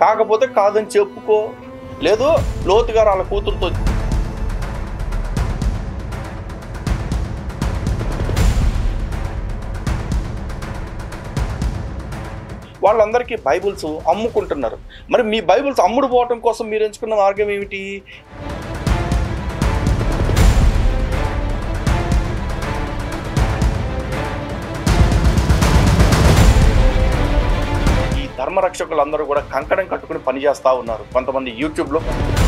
కాకపోతే కాదని చెప్పుకో. లేదు లోతు గారు వాళ్ళ కూతురుతో వాళ్ళందరికీ బైబిల్స్ అమ్ముకుంటున్నారు. మరి మీ బైబిల్స్ అమ్ముడు పోవటం కోసం మీరు ఎంచుకున్న మార్గం ఏమిటి? ఈ ధర్మరక్షకులందరూ కూడా కంకణం కట్టుకుని పనిచేస్తూ ఉన్నారు. కొంతమంది యూట్యూబ్లో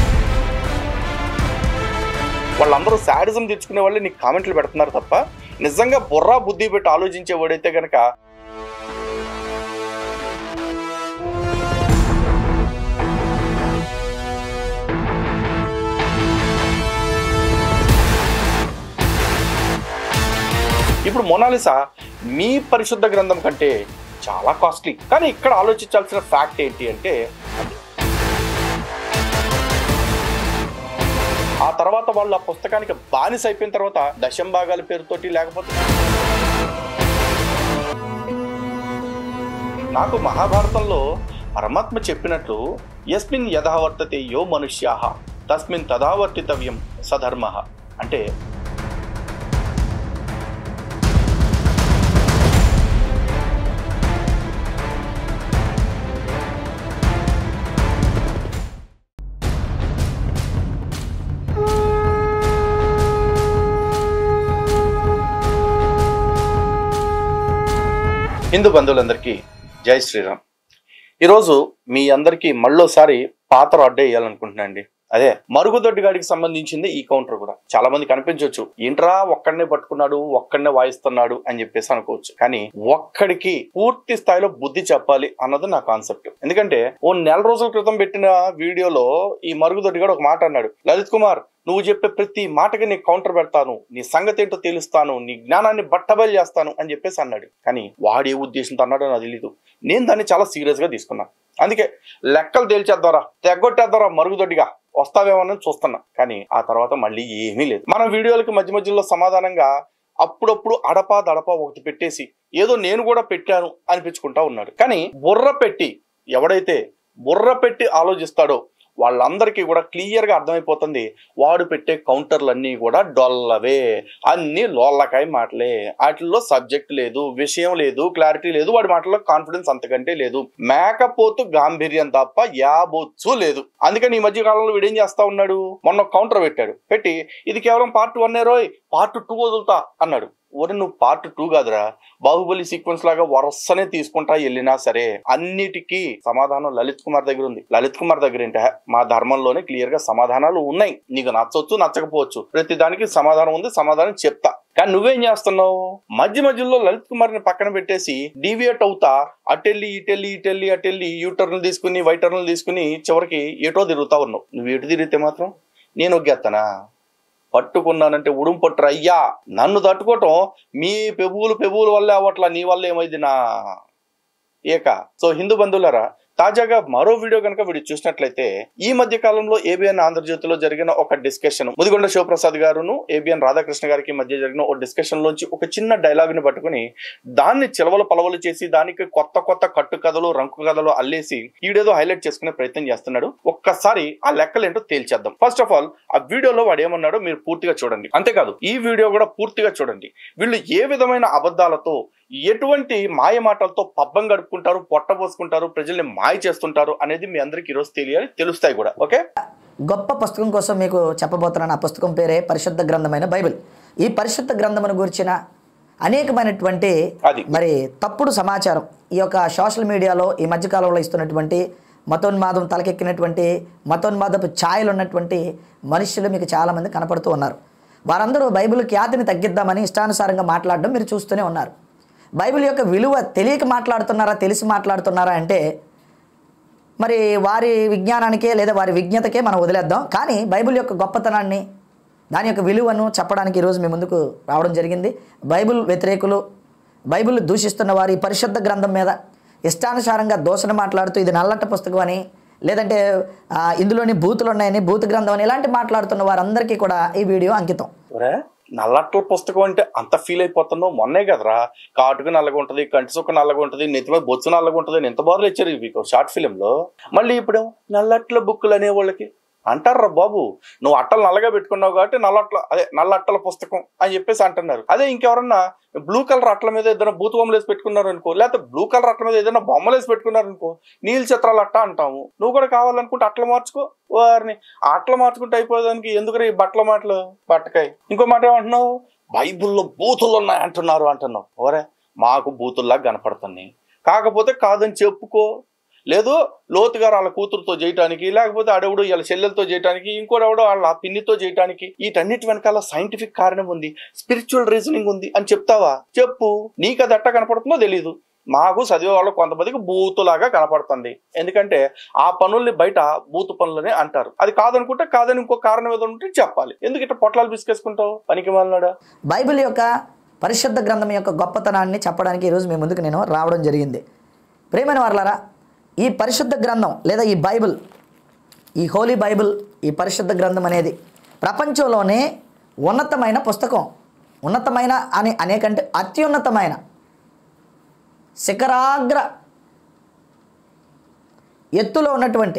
వాళ్ళందరూ శాడిజం తెచ్చుకునే వాళ్ళే నీకు కామెంట్లు పెడుతున్నారు తప్ప నిజంగా బుర్రా బుద్ధి పెట్టి ఆలోచించేవాడైతే గనక ఇప్పుడు మొనాలిసా మీ పరిశుద్ధ గ్రంథం కంటే చాలా కాస్ట్లీ. కానీ ఇక్కడ ఆలోచించాల్సిన ఫ్యాక్ట్ ఏంటి అంటే ఆ తర్వాత వాళ్ళు ఆ పుస్తకానికి బానిస అయిపోయిన తర్వాత దశంభాగాల పేరుతోటి లేకపోతే నాకు మహాభారతంలో పరమాత్మ చెప్పినట్లు యస్మిన్ యథా వర్తతే యో మనుష్యాః తస్మిన్ తథా వర్తితవ్యం సధర్మః అంటే హిందూ బంధువులందరికీ జై శ్రీరామ్. ఈరోజు మీ అందరికీ మళ్ళోసారి పాత అడ్డే వేయాలనుకుంటున్నా అండి. అదే మరుగుదొడ్డిగాడికి సంబంధించింది ఈ కౌంటర్ కూడా. చాలా మంది కనిపించవచ్చు, ఏంట్రా ఒక్కడనే పట్టుకున్నాడు, ఒక్కడనే వాయిస్తున్నాడు అని చెప్పేసి అనుకోవచ్చు. కానీ ఒక్కడికి పూర్తి స్థాయిలో బుద్ధి చెప్పాలి అన్నది నా కాన్సెప్ట్. ఎందుకంటే ఓ నెల రోజుల క్రితం పెట్టిన వీడియోలో ఈ మరుగుదొడ్డిగాడు ఒక మాట అన్నాడు, లలిత్ కుమార్ నువ్వు చెప్పే ప్రతి మాటకి నీ కౌంటర్ పెడతాను, నీ సంగతి ఏంటో తెలుస్తాను, నీ జ్ఞానాన్ని బట్టబయలు చేస్తాను అని చెప్పేసి అన్నాడు. కానీ వాడు ఏ ఉద్దేశంతో అన్నాడో నాకు తెలీదు. నేను దాన్ని చాలా సీరియస్ గా తీసుకున్నా. అందుకే లెక్కలు తేల్చేద్దారా, తెగొట్టేద్దారా మరుగుదొడ్డిగా వస్తావేమని చూస్తున్నా. కానీ ఆ తర్వాత మళ్ళీ ఏమీ లేదు. మన వీడియోలకి మధ్య మధ్యలో సమాధానంగా అప్పుడప్పుడు అడపా దడపా ఒకటి పెట్టేసి ఏదో నేను కూడా పెట్టాను అనిపించుకుంటా ఉన్నాడు. కానీ ఎవడైతే బుర్ర పెట్టి ఆలోచిస్తాడో వాళ్ళందరికీ కూడా క్లియర్ గా అర్థమైపోతుంది, వాడు పెట్టే కౌంటర్లన్నీ కూడా డొల్లవే, అన్ని లోల్లకాయ మాటలే, వాటిల్లో సబ్జెక్ట్ లేదు, విషయం లేదు, క్లారిటీ లేదు, వాడి మాటల్లో కాన్ఫిడెన్స్ అంతకంటే లేదు, మేకపోతు గాంభీర్యం తప్ప యాబొచ్చు లేదు. అందుకని ఈ మధ్య కాలంలో వీడేం చేస్తా ఉన్నాడు, మొన్న కౌంటర్ పెట్టి ఇది కేవలం పార్ట్ 1 రోయ్, పార్ట్ 2 వదులుతా అన్నాడు. ఒరే నువ్వు పార్ట్ 2 కాదురా, బాహుబలి సీక్వెన్స్ లాగా వరుసనే తీసుకుంటా వెళ్ళినా సరే అన్నిటికీ సమాధానం లలిత్ కుమార్ దగ్గర ఉంది. లలిత్ కుమార్ దగ్గర ఏంట, మా ధర్మంలోనే క్లియర్ గా సమాధానాలు ఉన్నాయి. నీకు నచ్చవచ్చు నచ్చకపోవచ్చు, ప్రతి దానికి సమాధానం ఉంది, సమాధానం చెప్తా. కానీ నువ్వేం చేస్తున్నావు, మధ్యలో లలిత్ కుమార్ ని పక్కన పెట్టేసి డీవియేట్ అవుతా అటెళ్ళి యూటర్న్లు తీసుకుని వైటర్న్లు తీసుకుని చివరికి ఏటో తిరుగుతా ఉన్నావు. నువ్వు ఎటు తిరిగితే మాత్రం నేను ఒగ్గేస్తానా? పట్టుకున్నానంటే ఉడుం పట్టురు అయ్యా. నన్ను తట్టుకోవటం మీ పెబువులు వల్లే అవట్లా, నీ వల్ల ఏమైంది నా సో హిందూ బంధువులారా, తాజాగా మరో వీడియో కనుక వీడియో చూసినట్లయితే ఈ మధ్య కాలంలో ఏబిఎన్ ఆంధ్రజ్యోతిలో జరిగిన ఒక డిస్కషన్, ముదిగొండ శివప్రసాద్ గారును ఏబిఎన్ రాధాకృష్ణ గారికి మధ్య జరిగిన ఒక డిస్కషన్ లోంచి ఒక చిన్న డైలాగ్ ని పట్టుకుని దాన్ని చిలవలు పలవలు చేసి దానికి కొత్త కట్టు కథలు రంకు కథలు అల్లేసి ఈడేదో హైలైట్ చేసుకునే ప్రయత్నం చేస్తున్నాడు. ఒక్కసారి ఆ లెక్కలేంటో తేల్చేద్దాం. ఫస్ట్ ఆఫ్ ఆల్ ఆ వీడియోలో వాడు ఏమన్నాడో మీరు పూర్తిగా చూడండి. అంతేకాదు ఈ వీడియో కూడా పూర్తిగా చూడండి. వీళ్ళు ఏ విధమైన అబద్ధాలతో ఎటువంటి మాయ మాటలతో పబ్బం గడుపుకుంటారు, పొట్టబోసుకుంటారు, ప్రజల్ని మాయ చేస్తుంటారు అనేది మీ అందరికి ఈరోజు తెలుస్తాయి కూడా. ఓకే, గొప్ప పుస్తకం కోసం మీకు చెప్పబోతున్నాను. ఆ పుస్తకం పేరే పరిశుద్ధ గ్రంథమైన బైబిల్. ఈ పరిశుద్ధ గ్రంథమును గురించిన అనేకమైనటువంటి మరి తప్పుడు సమాచారం ఈ యొక్క సోషల్ మీడియాలో ఈ మధ్యకాలంలో ఇస్తున్నటువంటి మతోన్మాదం తలకెక్కినటువంటి మతోన్మాదపు ఛాయలు ఉన్నటువంటి మనుషులు మీకు చాలామంది కనపడుతూ ఉన్నారు. వారందరూ బైబిల్ ఖ్యాతిని తగ్గిద్దామని ఇష్టానుసారంగా మాట్లాడడం మీరు చూస్తూనే ఉన్నారు. బైబిల్ యొక్క విలువ తెలియక మాట్లాడుతున్నారా, తెలిసి మాట్లాడుతున్నారా అంటే మరి వారి విజ్ఞానానికే లేదా వారి విజ్ఞతకే మనం వదిలేద్దాం. కానీ బైబిల్ యొక్క గొప్పతనాన్ని, దాని యొక్క విలువను చెప్పడానికి ఈరోజు మీ ముందుకు రావడం జరిగింది. బైబిల్ వ్యతిరేకులు, బైబిల్ దూషిస్తున్న వారి పరిశుద్ధ గ్రంథం మీద ఇష్టానుసారంగా దోషణ మాట్లాడుతూ ఇది నల్లట పుస్తకం అని, లేదంటే ఇందులోని బూతులు ఉన్నాయని, బూతు గ్రంథం అని ఇలాంటి మాట్లాడుతున్న వారందరికీ కూడా ఈ వీడియో అంకితం. నల్లట్ల పుస్తకం అంటే అంత ఫీల్ అయిపోతున్నావు. మొన్నే కదరా కాటుకు నల్లగా ఉంటుంది, కంటి సుక్క నల్లగా ఉంటుంది, నెత్తి మీద బొచ్చు నల్లగా ఉంటుంది అని ఎంత బాధలు ఇచ్చారు మీకు షార్ట్ ఫిలింలో. మళ్ళీ ఇప్పుడు నల్లట్ల బుక్కులు అనే వాళ్ళకి అంటారా బాబు, నువ్వు అట్టలు నల్లగా పెట్టుకున్నావు కాబట్టి నల్ల అట్టల పుస్తకం అని చెప్పేసి అంటున్నారు. అదే ఇంకెవరన్నా బ్లూ కలర్ అట్ల మీద ఏదైనా బూతు బొమ్మలు వేసి పెట్టుకున్నారు అనుకో, లేకపోతే బ్లూ కలర్ అట్ల మీద ఏదైనా బొమ్మలు వేసి పెట్టుకున్నారు అనుకో, నీళ్ళ చిత్రాలు అట్ట అంటాము. నువ్వు కూడా కావాలనుకుంటే అట్లా మార్చుకో. వారిని అట్లా మార్చుకుంటే అయిపోయేదానికి ఎందుకు ఈ బట్టల మాటలు బట్టకాయ. ఇంకో మాట ఏమంటున్నావు, బైబుల్లో బూతులు ఉన్నాయి అంటున్నావు. ఓరే మాకు బూతుల్లా కనపడుతున్నాయి, కాకపోతే కాదని చెప్పుకో. లేదు లోతుగారు వాళ్ళ కూతురుతో చేయటానికి, లేకపోతే అడవుడు వాళ్ళ చెల్లెలతో చేయటానికి, ఇంకోడెవడో వాళ్ళ పిన్నితో చేయటానికి, వీటన్నిటి వెనకాల సైంటిఫిక్ కారణం ఉంది, స్పిరిచువల్ రీజనింగ్ ఉంది అని చెప్తావా? చెప్పు. నీకు అది ఎట్టా కనపడుతుందో తెలీదు, మాకు చదివే వాళ్ళు కొంతమందికి బూతులాగా కనపడుతుంది. ఎందుకంటే ఆ పనుల్ని బయట బూతు పనులని అంటారు. అది కాదనుకుంటే కాదని ఇంకో కారణం ఏదో ఉంటే చెప్పాలి. ఎందుకు ఇట్లా పొట్లాలు బిసుకేసుకుంటావు పనికి మాలినాడా? బైబిల్ యొక్క పరిశుద్ధ గ్రంథం యొక్క గొప్పతనాన్ని చెప్పడానికి ఈరోజు మీ ముందుకు నేను రావడం జరిగింది. ప్రియమైన వారలారా, ఈ పరిశుద్ధ గ్రంథం లేదా ఈ బైబిల్, ఈ హోలీ బైబిల్, ఈ పరిశుద్ధ గ్రంథం అనేది ప్రపంచంలోనే ఉన్నతమైన పుస్తకం. ఉన్నతమైన అని అనేకంటే అత్యున్నతమైన శిఖరాగ్ర ఎత్తులో ఉన్నటువంటి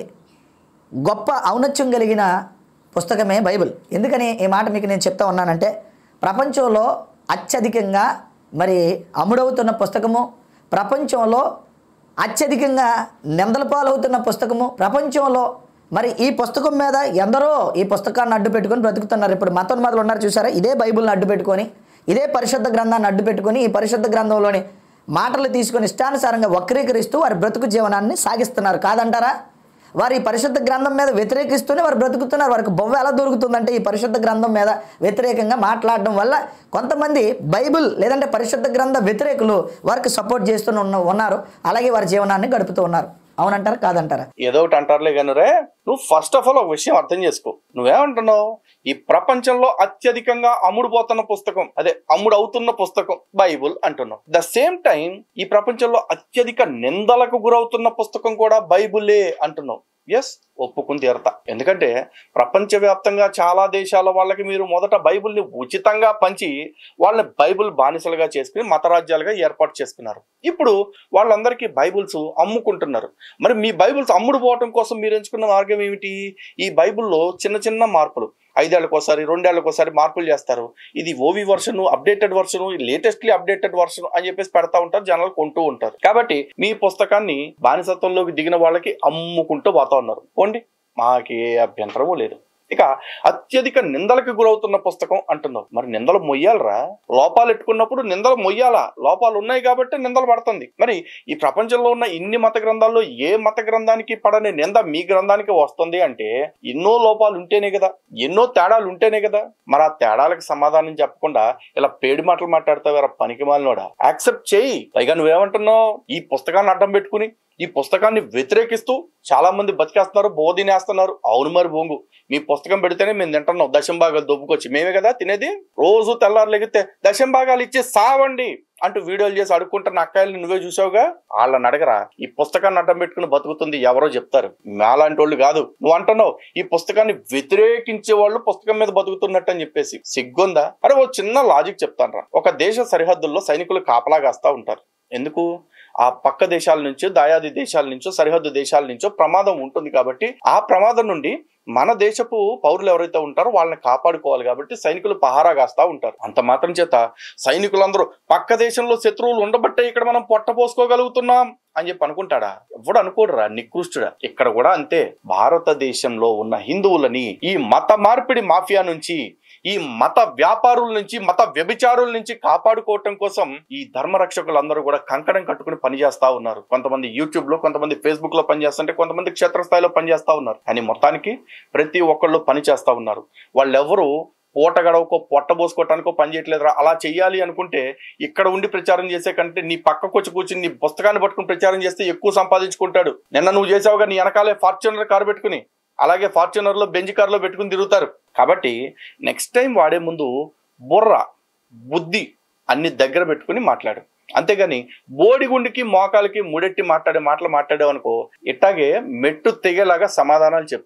గొప్ప ఔన్నత్యం కలిగిన పుస్తకమే బైబిల్. ఎందుకని ఈ మాట మీకు నేను చెప్తా ఉన్నానంటే, ప్రపంచంలో అత్యధికంగా మరి అమ్ముడవుతున్న పుస్తకము, ప్రపంచంలో అత్యధికంగా నిందల పాలవుతున్న పుస్తకము, ప్రపంచంలో మరి ఈ పుస్తకం మీద ఎందరో ఈ పుస్తకాన్ని అడ్డు పెట్టుకొని బ్రతుకుతున్నారు. ఇప్పుడు మతోన్మాదులు ఉన్నారు చూసారా, ఇదే బైబిల్ని అడ్డు పెట్టుకొని, ఇదే పరిశుద్ధ గ్రంథాన్ని అడ్డు పెట్టుకొని, ఈ పరిశుద్ధ గ్రంథంలోని మాటలు తీసుకొని ఇష్టానుసారంగా వక్రీకరిస్తూ వారి బ్రతుకు జీవనాన్ని సాగిస్తున్నారు. కాదంటారా? వారు ఈ పరిశుద్ధ గ్రంథం మీద వ్యతిరేకిస్తూనే వారు బ్రతుకుతున్నారు. వారికి బొవ్వ ఎలా దొరుకుతుందంటే ఈ పరిశుద్ధ గ్రంథం మీద వ్యతిరేకంగా మాట్లాడడం వల్ల కొంతమంది బైబిల్ లేదంటే పరిశుద్ధ గ్రంథ వ్యతిరేకులు వారికి సపోర్ట్ చేస్తూ ఉన్నారు. అలాగే వారి జీవనాన్ని గడుపుతూ ఉన్నారు. అవునంటారా కాదంటారా? ఏదో ఒకటి అంటారులే కానీ రే, నువ్వు ఫస్ట్ ఆఫ్ ఆల్ ఒక విషయం అర్థం చేసుకో. నువ్వేమంటున్నావు, ఈ ప్రపంచంలో అత్యధికంగా అమ్ముడుపోతున్న పుస్తకం, అదే అమ్ముడు అవుతున్న పుస్తకం బైబుల్ అంటున్నావు. ద సేమ్ టైం ఈ ప్రపంచంలో అత్యధిక నిందలకు గురవుతున్న పుస్తకం కూడా బైబులే అంటున్నావు. ఎస్, ఒప్పుకుని తీరతా. ఎందుకంటే ప్రపంచవ్యాప్తంగా చాలా దేశాల వాళ్ళకి మీరు మొదట బైబుల్ని ఉచితంగా పంచి వాళ్ళని బైబుల్ బానిసలుగా చేసుకుని మతరాజ్యాలుగా ఏర్పాటు చేసుకున్నారు. ఇప్పుడు వాళ్ళందరికీ బైబుల్స్ అమ్ముకుంటున్నారు. మరి మీ బైబుల్స్ అమ్ముడు పోవటం కోసం మీరు ఎంచుకున్న మార్గం ఏమిటి? ఈ బైబుల్లో చిన్న చిన్న మార్పులు, 5 ఏళ్లకోసారి 2 ఏళ్లకోసారి మార్పులు చేస్తారు. ఇది ఓవి version, updated version, latestly updated version అని చెప్పేసి పెడతా ఉంటారు, జనాలు కొంటూ ఉంటారు. కాబట్టి మీ పుస్తకాన్ని బానిసత్వంలోకి దిగిన వాళ్ళకి అమ్ముకుంటూ పోతా ఉన్నారు. పోండి, మాకే అభ్యంతరము లేదు. ఇక అత్యధిక నిందలకు గురవుతున్న పుస్తకం అంటున్నావు. మరి నిందలు మొయ్యాలరా? లోపాలు ఎట్టుకున్నప్పుడు నిందలు మొయ్యాలా? లోపాలు ఉన్నాయి కాబట్టి నిందలు పడుతుంది. మరి ఈ ప్రపంచంలో ఉన్న ఇన్ని మత గ్రంథాల్లో ఏ మత గ్రంథానికి పడని నింద మీ గ్రంథానికి వస్తుంది అంటే ఎన్నో లోపాలు ఉంటేనే కదా, ఎన్నో తేడాలు ఉంటేనే కదా. మరి ఆ తేడాలకు సమాధానం చెప్పకుండా ఇలా పేడి మాటలు మాట్లాడతావు పనికి మాలినోడా. యాక్సెప్ట్ చేయి. పైగా నువ్వేమంటున్నావు, ఈ పుస్తకాన్ని అడ్డం పెట్టుకుని ఈ పుస్తకాన్ని వ్యతిరేకిస్తూ చాలా మంది బతికేస్తున్నారు, బోధినేస్తున్నారు. అవును, మరి బొంగు మీ పుస్తకం పెడితేనే మేము తింటున్నాం. దశంభాగాలు దొబ్బుకొచ్చి మేమే కదా తినేది. రోజు తెల్లారు లెగితే దశంభాగాలు ఇచ్చి సావండి అంటూ వీడియోలు చేసి అడుక్కుంటున్న అక్కాయిల్ని నువ్వే చూసావుగా. వాళ్ళని అడగరా, ఈ పుస్తకాన్ని అడ్డం పెట్టుకుని బతుకుతుంది ఎవరో చెప్తారు, మాలాంటి వాళ్ళు కాదు. నువ్వు అంటున్నావు ఈ పుస్తకాన్ని వ్యతిరేకించే వాళ్ళు పుస్తకం మీద బతుకుతున్నట్టు అని చెప్పేసి. సిగ్గుందా? అరే ఓ చిన్న లాజిక్ చెప్తాను రా. ఒక దేశ సరిహద్దుల్లో సైనికులు కాపలా కాస్తా ఉంటారు. ఎందుకు? ఆ పక్క దేశాల నుంచో, దాయాది దేశాల నుంచో, సరిహద్దు దేశాల నుంచో ప్రమాదం ఉంటుంది కాబట్టి ఆ ప్రమాదం నుండి మన దేశపు పౌరులు ఎవరైతే ఉంటారో వాళ్ళని కాపాడుకోవాలి కాబట్టి సైనికులు పహారా కాస్తా ఉంటారు. అంత మాత్రం చేత సైనికులందరూ పక్క దేశంలో శత్రువులు ఉండబట్టే ఇక్కడ మనం పొట్టపోసుకోగలుగుతున్నాం అని చెప్పి అనుకుంటాడా? ఎవడు అనుకోడురా, నికృష్టుడా. ఇక్కడ కూడా అంతే. భారతదేశంలో ఉన్న హిందువులని ఈ మత మార్పిడి మాఫియా నుంచి, ఈ మత వ్యాపారుల నుంచి, మత వ్యభిచారుల నుంచి కాపాడుకోవటం కోసం ఈ ధర్మరక్షకులందరూ కూడా కంకణం కట్టుకుని పనిచేస్తా ఉన్నారు. కొంతమంది యూట్యూబ్ లో, కొంతమంది ఫేస్బుక్ లో పనిచేస్తుంటే, కొంతమంది క్షేత్రస్థాయిలో పనిచేస్తా ఉన్నారు. కానీ మొత్తానికి ప్రతి ఒక్కళ్ళు పని చేస్తా ఉన్నారు. వాళ్ళెవరూ పూట గడవకో పొట్ట పోసుకోవటానికో పని చేయట్లేదురా. అలా చెయ్యాలి అనుకుంటే ఇక్కడ ఉండి ప్రచారం చేసే కంటే నీ పక్కకు వచ్చి కూర్చుని నీ పుస్తకాన్ని పట్టుకుని ప్రచారం చేస్తే ఎక్కువ సంపాదించుకుంటాడు. నిన్న నువ్వు చేసావుగా, నీ వెనకాలే ఫార్చునర్ కారు పెట్టుకుని, అలాగే ఫార్చునర్ లో బెంజ్ కారులో పెట్టుకుని తిరుగుతారు. కాబట్టి నెక్స్ట్ టైం వాడే ముందు బుర్ర, బుద్ధి అన్ని దగ్గర పెట్టుకుని మాట్లాడు. అంతేగాని బోడిగుండికి మోకాలకి ముడెట్టి మాట్లాడే మాటలు మాట్లాడావు అనుకో, ఇట్టాగే మెట్టు తెగేలాగా సమాధానాలు చెప్తారు.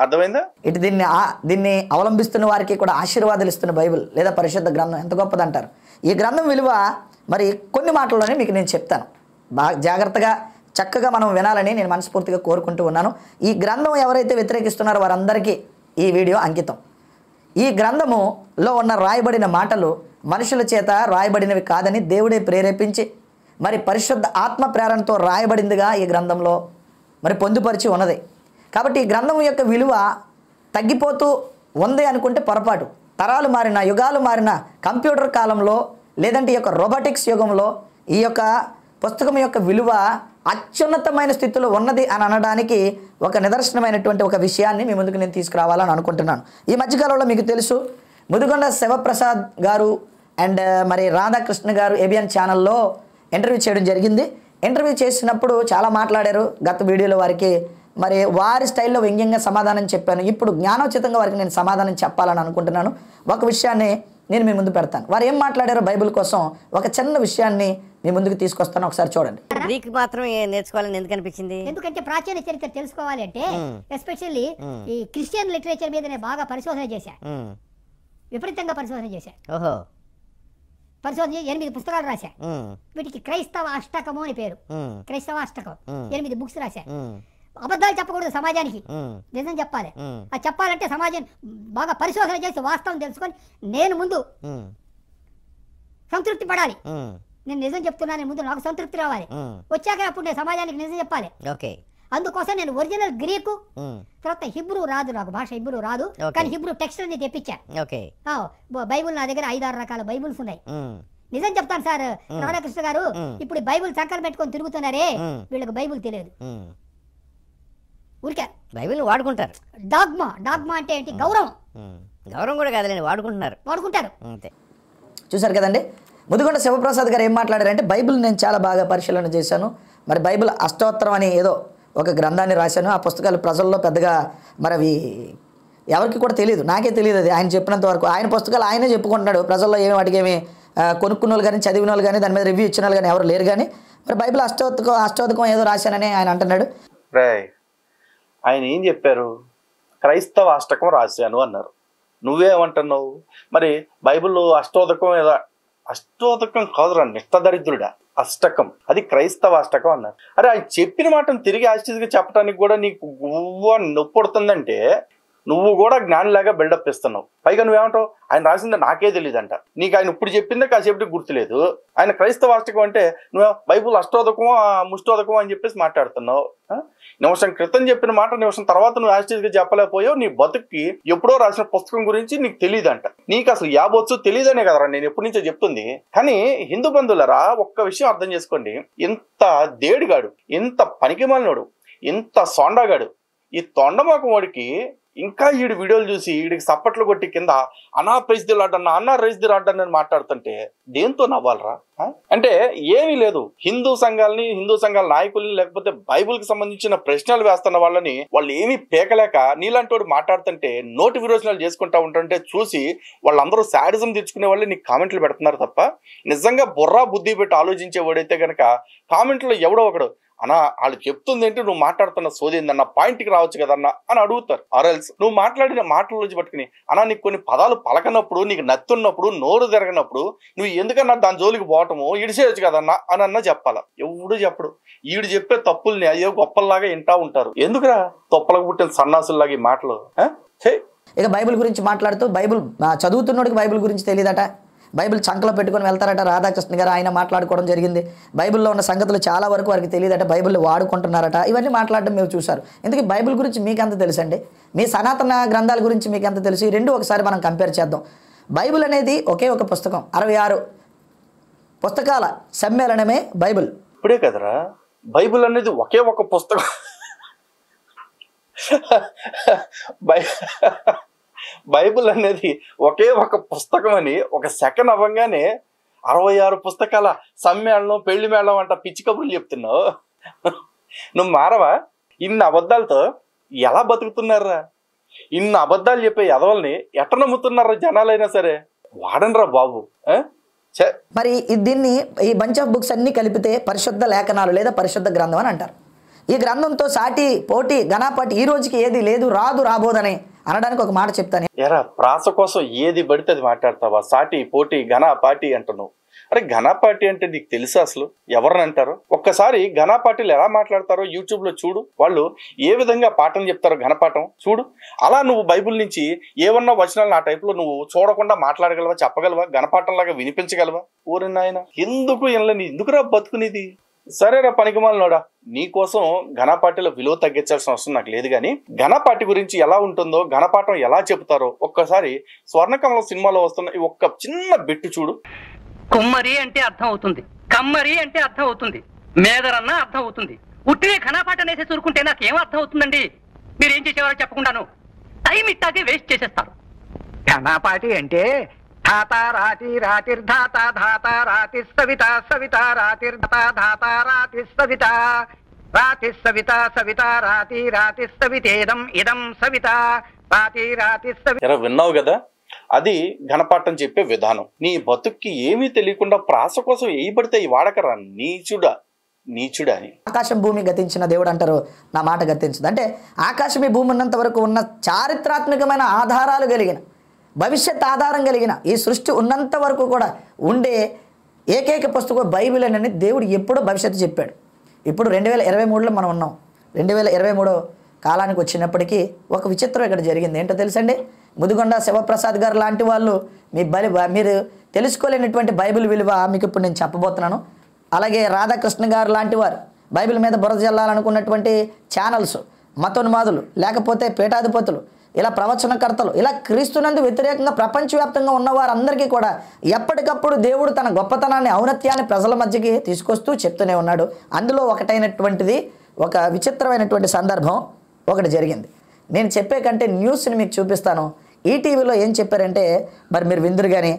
అర్థమైందా? ఇటు దీన్ని అవలంబిస్తున్న వారికి కూడా ఆశీర్వాదాలు ఇస్తున్న బైబిల్ లేదా పరిశుద్ధ గ్రంథం ఎంత గొప్పదంటారు. ఈ గ్రంథం విలువ మరి కొన్ని మాటల్లోనే మీకు నేను చెప్తాను. బాగా జాగ్రత్తగా చక్కగా మనం వినాలని నేను మనస్ఫూర్తిగా కోరుకుంటూ ఉన్నాను. ఈ గ్రంథం ఎవరైతే వ్యతిరేకిస్తున్నారో వారందరికీ ఈ వీడియో అంకితం. ఈ గ్రంథములో ఉన్న రాయబడిన మాటలు మనుషుల చేత రాయబడినవి కాదని దేవుడే ప్రేరేపించి మరి పరిశుద్ధ ఆత్మ ప్రేరణతో రాయబడిందిగా ఈ గ్రంథంలో మరి పొందుపరిచి ఉన్నది. కాబట్టి ఈ గ్రంథం యొక్క విలువ తగ్గిపోతూ ఉంది అనుకుంటే పొరపాటు. తరాలు మారిన, యుగాలు మారిన, కంప్యూటర్ కాలంలో లేదంటే ఈ యొక్క రోబోటిక్స్ యుగంలో ఈ యొక్క పుస్తకం యొక్క విలువ అత్యున్నతమైన స్థితిలో ఉన్నది అని అనడానికి ఒక నిదర్శనమైనటువంటి ఒక విషయాన్ని మీ ముందుకు నేను తీసుకురావాలని అనుకుంటున్నాను. ఈ మధ్యకాలంలో మీకు తెలుసు ముదిగొండ శివప్రసాద్ గారు అండ్ మరి రాధాకృష్ణ గారు ఏబిఎన్ ఛానల్లో ఇంటర్వ్యూ చేయడం జరిగింది. ఇంటర్వ్యూ చేసినప్పుడు చాలా మాట్లాడారు. గత వీడియోలో వారికి మరి వారి స్టైల్లో వ్యంగ్యంగా సమాధానం చెప్పాను. ఇప్పుడు జ్ఞానోచితంగా వారికి నేను సమాధానం చెప్పాలని అనుకుంటున్నాను. ఒక విషయాన్ని నేను మీ ముందు పెడతాను. వారు ఏం మాట్లాడారో బైబిల్ కోసం ఒక చిన్న విషయాన్ని మీ ముందుకు తీసుకొస్తాను, ఒకసారి చూడండి. గ్రీక్ మాత్రం నేర్చుకోవాలని ఎందుకు అనిపించింది? ఎందుకంటే ప్రాచీన చరిత్ర తెలుసుకోవాలి అంటే ఎస్పెషల్లీ ఈ క్రిస్టియన్ లిటరేచర్ మీద నేను బాగా పరిశోధన చేశా, విపరీతంగా పరిశోధన చేశా. ఓహో, పరిశోధన 8 పుస్తకాలు రాశా. వీటికి క్రైస్తవ అష్టకము అని పేరు. క్రైస్తవ అష్టకం 8 బుక్స్ రాశా. అబద్ధాలు చెప్పకూడదు సమాజానికి, నిజం చెప్పాలి. అది చెప్పాలంటే సమాజం బాగా పరిశోధన చేసి వాస్తవం తెలుసుకొని నేను ముందు సంతృప్తి పడాలి. నేను నిజం చెప్తున్నాను ముందు నాకు సంతృప్తి రావాలి. వచ్చాక అప్పుడు నేను సమాజానికి నిజం చెప్పాలి. అందుకోసం నేను ఒరిజినల్ గ్రీకు, తర్వాత హిబ్రూ రాదు, నాకు భాష హిబ్రూ రాదు, కానీ హిబ్రూ టెక్స్ట్ అని తెప్పించా. బైబుల్ నా దగ్గర 5-6 రకాల బైబుల్స్ ఉన్నాయి. నిజం చెప్తాను సార్ రాధాకృష్ణ గారు, ఇప్పుడు బైబుల్ చక్కలు పెట్టుకొని తిరుగుతున్నారే వీళ్ళకి బైబుల్ తెలియదు. ఊరికే బైబిల్ వాడుకుంటారు. డాగ్మా అంటే ఏంటి? గౌరవం. గౌరవం కూడా కాదులేండి, వాడుకుంటారు అంతే. చూసారు కదండి, ముదిగొండ శివప్రసాద్ గారు ఏం మాట్లాడారంటే బైబిల్ నేను చాలా బాగా పరిశీలన చేశాను. మరి బైబిల్ అష్టోత్తరం అని ఏదో ఒక గ్రంథాన్ని రాశాను. ఆ పుస్తకాలు ప్రజల్లో పెద్దగా మరి అవి ఎవరికి కూడా తెలియదు, నాకే తెలియదు. అది ఆయన చెప్పినంత వరకు ఆయన పుస్తకాలు ఆయనే చెప్పుకుంటున్నాడు. ప్రజల్లో ఏమి వాటికేమి కొనుక్కున్న వాళ్ళు కానీ చదివిన వాళ్ళు కానీ దాని మీద రివ్యూ ఇచ్చిన వాళ్ళు కానీ ఎవరు లేరు. కానీ మరి బైబిల్ అష్టోత్తకం ఏదో రాశానని ఆయన అంటున్నాడు. ఆయన ఏం చెప్పారు? క్రైస్తవ అష్టకం రాశాను అన్నారు. నువ్వేమంటున్నావు? మరి బైబిల్లో అష్టోదకం ఏదో, అష్టోదకం కాదురా నిష్టదరిద్రుడా, అష్టకం, అది క్రైస్తవ అష్టకం అన్నారు. అరే ఆయన చెప్పిన మాటను తిరిగి ఆశ్చర్యంగా చెప్పడానికి కూడా నీకు గువ్వ నొప్పి పడుతుందంటే నువ్వు కూడా జ్ఞానిలాగా బిల్డప్ ఇస్తున్నావు. పైగా నువ్వేమంటావు? ఆయన రాసింది నాకే తెలియదంట. నీకు ఆయన ఇప్పుడు చెప్పిందే కాసేపటికి గుర్తులేదు. ఆయన క్రైస్తవ అష్టకం అంటే నువ్వు బైబుల్ అష్టోదకమో ముష్టోదకమో అని చెప్పేసి మాట్లాడుతున్నావు. నిమిషం క్రితం చెప్పిన మాట నిమిషం తర్వాత నువ్వు యాస్టీస్గా చెప్పలేకపోయావు. నీ బతుక్కి ఎప్పుడో రాసిన పుస్తకం గురించి నీకు తెలియదంట. నీకు అసలు యాబొచ్చు తెలియదనే కదరా నేను ఎప్పటి నుంచో చెప్తుంది. కానీ హిందూ బంధువులరా ఒక్క విషయం అర్థం చేసుకోండి. ఇంత దేడిగాడు, ఇంత పనికిమాలినోడు, ఇంత సొండగాడు, ఈ తొండమాకం వాడికి ఇంకా ఈడు వీడియోలు చూసి వీడికి సప్పట్లు కొట్టి కింద అన్నా ప్రైజ్ ది లార్డ్ అన్న, అన్నా రైజ్ ది లార్డ్ అని మాట్లాడుతుంటే దేంతో నవ్వాలరా? అంటే ఏమీ లేదు. హిందూ సంఘాల నాయకుల్ని లేకపోతే బైబుల్ కి సంబంధించిన ప్రశ్నలు వేస్తున్న వాళ్ళని వాళ్ళు ఏమీ పేకలేక నీలాంటి మాట్లాడుతుంటే నోటి విరోచనాలు చేసుకుంటా ఉంటుంటే చూసి వాళ్ళందరూ శాడిజం తెచ్చుకునే వాళ్ళు నీకు కామెంట్లు పెడుతున్నారు తప్ప నిజంగా బుర్రా బుద్ధి పెట్టి ఆలోచించేవాడైతే గనక కామెంట్లో ఎవడో ఒకడు అన్నా వాళ్ళు చెప్తుంది ఏంటి, నువ్వు మాట్లాడుతున్న సోది ఏందన్న, పాయింట్కి రావచ్చు కదన్నా అని అడుగుతారు. ఆర్ఎల్స్ నువ్వు మాట్లాడిన మాటల పట్టుకుని అన్నా నీకు కొన్ని పదాలు పలకనప్పుడు, నీకు నత్తున్నప్పుడు, నోరు తిరగనప్పుడు నువ్వు ఎందుకన్నా దాని జోలికి పోవటము ఇడిసేయచ్చు కదన్నా అని అన్నా చెప్పాలా. ఎవడు చెప్పడు. ఈడు చెప్పే తప్పుల్ని అయ్యో గొప్పల్లాగా వింటా ఉంటారు. ఎందుకురా తొప్పలకు పుట్టిన సన్నాసుల్లాగా ఈ మాటలు? ఇక బైబిల్ గురించి మాట్లాడుతూ బైబిల్ చదువుతున్నోడికి బైబిల్ గురించి తెలియదట. బైబిల్ చంకలో పెట్టుకొని వెళ్తారట రాధాకృష్ణ గారు. ఆయన మాట్లాడుకోవడం జరిగింది. బైబిల్లో ఉన్న సంగతులు చాలా వరకు వారికి తెలియదట, బైబిల్ వాడుకుంటున్నారట. ఇవన్నీ మాట్లాడడం మీరు చూశారు. ఎందుకు బైబిల్ గురించి మీకు ఎంత తెలుసండి? మీ సనాతన గ్రంథాల గురించి మీకు ఎంత తెలుసు? ఈ రెండు ఒకసారి మనం కంపేర్ చేద్దాం. బైబిల్ అనేది ఒకే ఒక పుస్తకం, 66 పుస్తకాల సమ్మేళనమే బైబిల్. ఇప్పుడే కదరా బైబిల్ అనేది ఒకే ఒక పుస్తకం. బైబిల్ అనేది ఒకే ఒక పుస్తకం అని ఒక సెకండ్ అవ్వగానే 66 పుస్తకాల సమ్మేళనం, పెళ్లి మేళం అంట పిచ్చి కబుర్లు చెప్తున్నావు. నువ్వు మారవా? ఇన్ని అబద్ధాలతో ఎలా బతుకుతున్నారా? ఇన్ని అబద్ధాలు చెప్పే ఎదవల్ని ఎట్ట నమ్ముతున్నారా జనాలైనా సరే? వాడండిరా బాబు. మరి దీన్ని ఈ బంచ్ ఆఫ్ బుక్స్ అన్ని కలిపితే పరిశుద్ధ లేఖనాలు లేదా పరిశుద్ధ గ్రంథం అని అంటారు. ఈ గ్రంథంతో సాటి పోటీ ఘనాపాటి ఈ రోజుకి ఏది లేదు, రాదు, రాబోదని అనడానికి ఒక మాట చెప్తాను. ఎరా ప్రాస కోసం ఏది పడితే అది మాట్లాడతావా? సాటి పోటీ ఘనాపాటి అంటున్నావు. అరే ఘనాపాటి అంటే నీకు తెలుసా అసలు ఎవరిని అంటారు? ఒక్కసారి ఘనాపాటిలు ఎలా మాట్లాడతారో యూట్యూబ్ లో చూడు. వాళ్ళు ఏ విధంగా పాఠం చెప్తారో ఘనపాఠం చూడు. అలా నువ్వు బైబిల్ నుంచి ఏమన్నా వచనాలు ఆ టైప్ లో నువ్వు చూడకుండా మాట్లాడగలవా, చెప్పగలవా, ఘనపాఠం లాగా వినిపించగలవా? ఊరి నాయన ఎందుకు ఎందుకురా బతుకునేది? సరేరా పనికిమాలినోడా, నీకోసం ఘనపాటిలో విలువ తగ్గించాల్సిన అవసరం నాకు లేదు. కానీ ఘనపాటి గురించి ఎలా ఉంటుందో, ఘనపాఠం ఎలా చెప్తారో ఒక్కసారి స్వర్ణకమలం సినిమాలో వస్తున్న ఈ ఒక్క చిన్న బిట్టు చూడు. కుమ్మరి అంటే అర్థం అవుతుంది, కమ్మరి అంటే అర్థం అవుతుంది, మేదరన్న అర్థం అవుతుంది. ఉట్టినే ఘనపాట అనేసి చూరుకుంటే నాకేం అర్థం అవుతుందండి? మీరేం చేసేవారో చెప్పకుండాను టైం ఇట్టాగే వేస్ట్ చేసేస్తారు. ఘనపాటి అంటే ధాత రాతి రాతిర్ధాత ధాత రాతి సవిత సవిత రాతిర్ధాత ధాత రాతి సవిత రాతి సవిత సవిత రాతి రాతి సవితేదం ఇదం సవిత రాతి రాతి సవిత. విన్నావు కదా, అది ఘనపాఠం చెప్పే విధానం. నీ బతుక్కి ఏమీ తెలియకుండా ప్రాస కోసం ఏ పడితే ఈ వాడకరా నీచుడా నీచుడా అని. ఆకాశం భూమి గతించిన దేవుడు అంటారు, నా మాట గతించదు. అంటే ఆకాశం ఈ భూమి ఉన్నంత వరకు ఉన్న చారిత్రాత్మకమైన ఆధారాలు కలిగిన, భవిష్యత్ ఆధారం కలిగిన ఈ సృష్టి ఉన్నంత వరకు కూడా ఉండే ఏకైక పుస్తకం బైబిల్ అని దేవుడు ఎప్పుడో భవిష్యత్తు చెప్పాడు. ఇప్పుడు 2023లో మనం ఉన్నాం. 2023 కాలానికి వచ్చినప్పటికీ ఒక విచిత్రం ఇక్కడ జరిగింది. ఏంటో తెలుసండి? ముదిగొండ శివప్రసాద్ గారు లాంటి వాళ్ళు మీరు తెలుసుకోలేనటువంటి బైబిల్ విలువ మీకు ఇప్పుడు నేను చెప్పబోతున్నాను. అలాగే రాధాకృష్ణ గారు లాంటి వారు బైబిల్ మీద బురద జల్లాలనుకున్నటువంటి ఛానల్స్, మతోన్మాదులు, లేకపోతే పీఠాధిపతులు, ఇలా ప్రవచనకర్తలు, ఇలా క్రీస్తునందు వ్యతిరేకంగా ప్రపంచవ్యాప్తంగా ఉన్న వారందరికీ కూడా ఎప్పటికప్పుడు దేవుడు తన గొప్పతనాన్ని, ఔన్నత్యాన్ని ప్రజల మధ్యకి తీసుకొస్తూ చెప్తూనే ఉన్నాడు. అందులో ఒకటైనటువంటిది ఒక విచిత్రమైనటువంటి సందర్భం ఒకటి జరిగింది. నేను చెప్పే కంటే న్యూస్ని మీకు చూపిస్తాను. ఈటీవీలో ఏం చెప్పారంటే మరి మీరు విందురు కానీ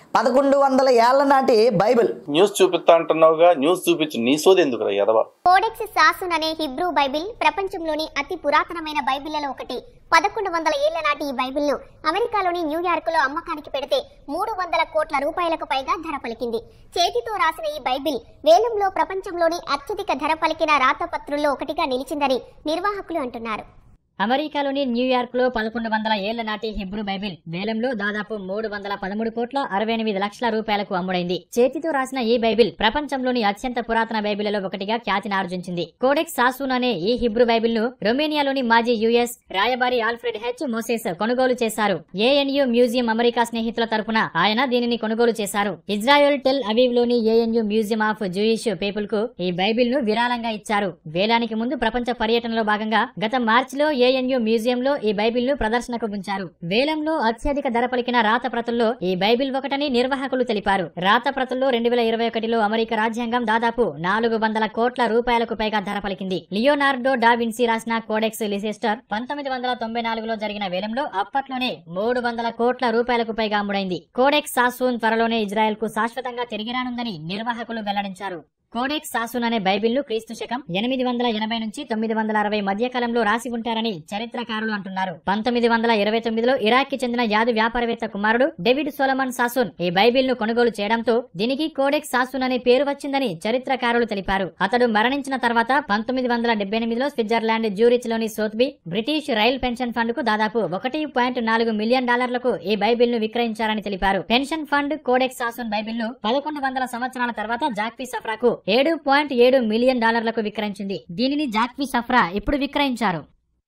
1100 ఏళ్ల నాటి బైబిల్. న్యూస్ చూపిస్తా అంటున్నావుగా, న్యూస్ చూపించు. నీ సోది ఎందుకు రా యదవ? కోడెక్స్ సాసున్ అనే హిబ్రూ బైబిల్ ప్రపంచంలోని అతి పురాతనమైన బైబిళ్లలో ఒకటి. 1100 ఏళ్ల నాటి ఈ బైబిల్ను అమెరికాలోని న్యూయార్క్ లో అమ్మకానికి పెడితే 300 కోట్ల రూపాయలకు పైగా ధర పలికింది. చేతితో రాసిన ఈ బైబిల్ వేలంలో ప్రపంచంలోని అత్యధిక ధర పలికిన రాతపత్రుల్లో ఒకటిగా నిలిచిందని నిర్వాహకులు అంటున్నారు. అమెరికాలోని న్యూయార్క్ లో 1100 ఏళ్ల నాటి హిబ్రూ బైబిల్ వేలంలో దాదాపు 313 కోట్ల 68 లక్షల రూపాయలకు అమ్ముడైంది. చేతితో రాసిన ఈ బైబిల్ ప్రపంచంలోని అత్యంత పురాతన బైబిళ్లలో ఒకటిగా ఖ్యాతిని ఆర్జించింది. కోడెక్స్ సాసున్ అనే ఈ హిబ్రూ బైబిల్ ను రొమేనియాలోని మాజీ యుఎస్ రాయబారి ఆల్ఫ్రెడ్ హెచ్ మోసెస్ కొనుగోలు చేశారు. ఏఎన్యు మ్యూజియం అమెరికా స్నేహితుల తరపున ఆయన దీనిని కొనుగోలు చేశారు. ఇజ్రాయెల్ టెల్ అవీవ్ లోని ANU museum of Jewish people కు ఈ బైబిల్ ను విరాళంగా ఇచ్చారు. వేలానికి ముందు ప్రపంచ పర్యటనలో భాగంగా గత మార్చిలో ఏఎన్యు మ్యూజియం లో ఈ బైబిల్ ను ప్రదర్శనకు ఉంచారు. వేలంలో అత్యధిక ధర పలికిన రాత ప్రతుల్లో ఈ బైబిల్ ఒకటని నిర్వాహకులు తెలిపారు. రాత ప్రతుల్లో 2021లో అమెరికా రాజ్యాంగం దాదాపు 400 కోట్ల రూపాయలకు పైగా ధర పలికింది. లియోనార్డో డా విన్సీ రాసిన కోడెక్స్ లిసెస్టర్ 1994లో జరిగిన వేలంలో అప్పట్లోనే 300 కోట్ల రూపాయలకు పైగా అమ్ముడైంది. కోడెక్స్ సాసున్ త్వరలోనే ఇజ్రాయెల్ కు శాశ్వతంగా తిరిగి రానుందని నిర్వాహకులు వెల్లడించారు. కోడెక్స్ సాసున్ అనే బైబిల్ ను క్రీస్తు శకం 880 నుంచి 960 మధ్య కాలంలో రాసి ఉంటారని చరిత్రకారులు అంటున్నారు. 1929లో ఇరాక్ కి చెందిన యాదు వ్యాపారవేత్త కుమారుడు డేవిడ్ సోలమన్ సాసున్ ఈ బైబిల్ ను కొనుగోలు చేయడంతో దీనికి కోడెక్స్ సాసున్ అనే పేరు వచ్చిందని చరిత్రకారులు తెలిపారు. అతడు మరణించిన తర్వాత 1978లో స్విట్జర్లాండ్ జ్యూరిచ్ లోని Sotheby British rail pension fund కు దాదాపు $1.4 మిలియన్ ఈ బైబిల్ ను విక్రయించారని తెలిపారు. Pension fund codex Sassoon bible ను 1100 సంవత్సరాల తర్వాత జాక్వీ సఫ్రాకు $7.7 మిలియన్ విక్రయించింది. దీనిని జాక్వీ సఫ్రా ఇప్పుడు విక్రయించారు.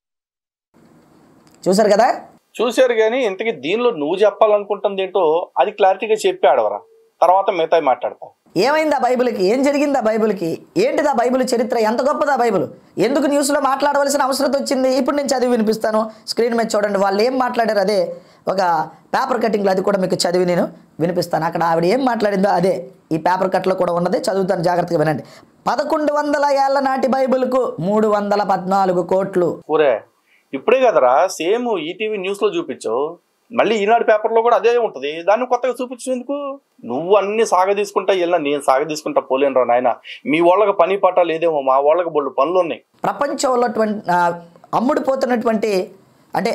చూసారు కదా? చూశారు. కానీ ఇంతకీ దీనిలో నువ్వు చెప్పాలనుకుంటుంది ఏంటో అది క్లారిటీగా చెప్పి ఆడవరా, తర్వాత మిగతా మాట్లాడతా. ఏమైంది ఆ బైబిల్కి? ఏం జరిగింది ఆ బైబిల్కి? ఏంటిది ఆ బైబిల్ చరిత్ర? ఎంత గొప్పది ఆ బైబిల్? ఎందుకు న్యూస్లో మాట్లాడవలసిన అవసరం వచ్చింది? ఇప్పుడు నేను చదివి వినిపిస్తాను. స్క్రీన్ మీద చూడండి, వాళ్ళు ఏం మాట్లాడారు అదే ఒక పేపర్ కటింగ్లో, అది కూడా మీకు చదివి నేను వినిపిస్తాను. అక్కడ ఆవిడ ఏం మాట్లాడిందో అదే ఈ పేపర్ కట్లో కూడా ఉన్నది, చదువుతాను, జాగ్రత్తగా వినండి. 1100 ఏళ్ల నాటి బైబిల్కు 314 కోట్లు. ఊరే ఇప్పుడే కదరా సేమ్ ఈటీవీ న్యూస్లో చూపించావు, మళ్ళీ ఈనాడు పేపర్లో కూడా అదే ఉంటుంది. దాన్ని కొత్తగా చూపించేందుకు నువ్వు అన్ని సాగదీసుకుంటా వెళ్ళినా నేను సాగదీసుకుంటా పోలేనురా నాయన. మీ వాళ్ళకి పని పాట లేదేమో, మా వాళ్ళకి బోళ్ళు పనులు ఉన్నాయి. ప్రపంచంలో అమ్ముడిపోతున్నటువంటి అంటే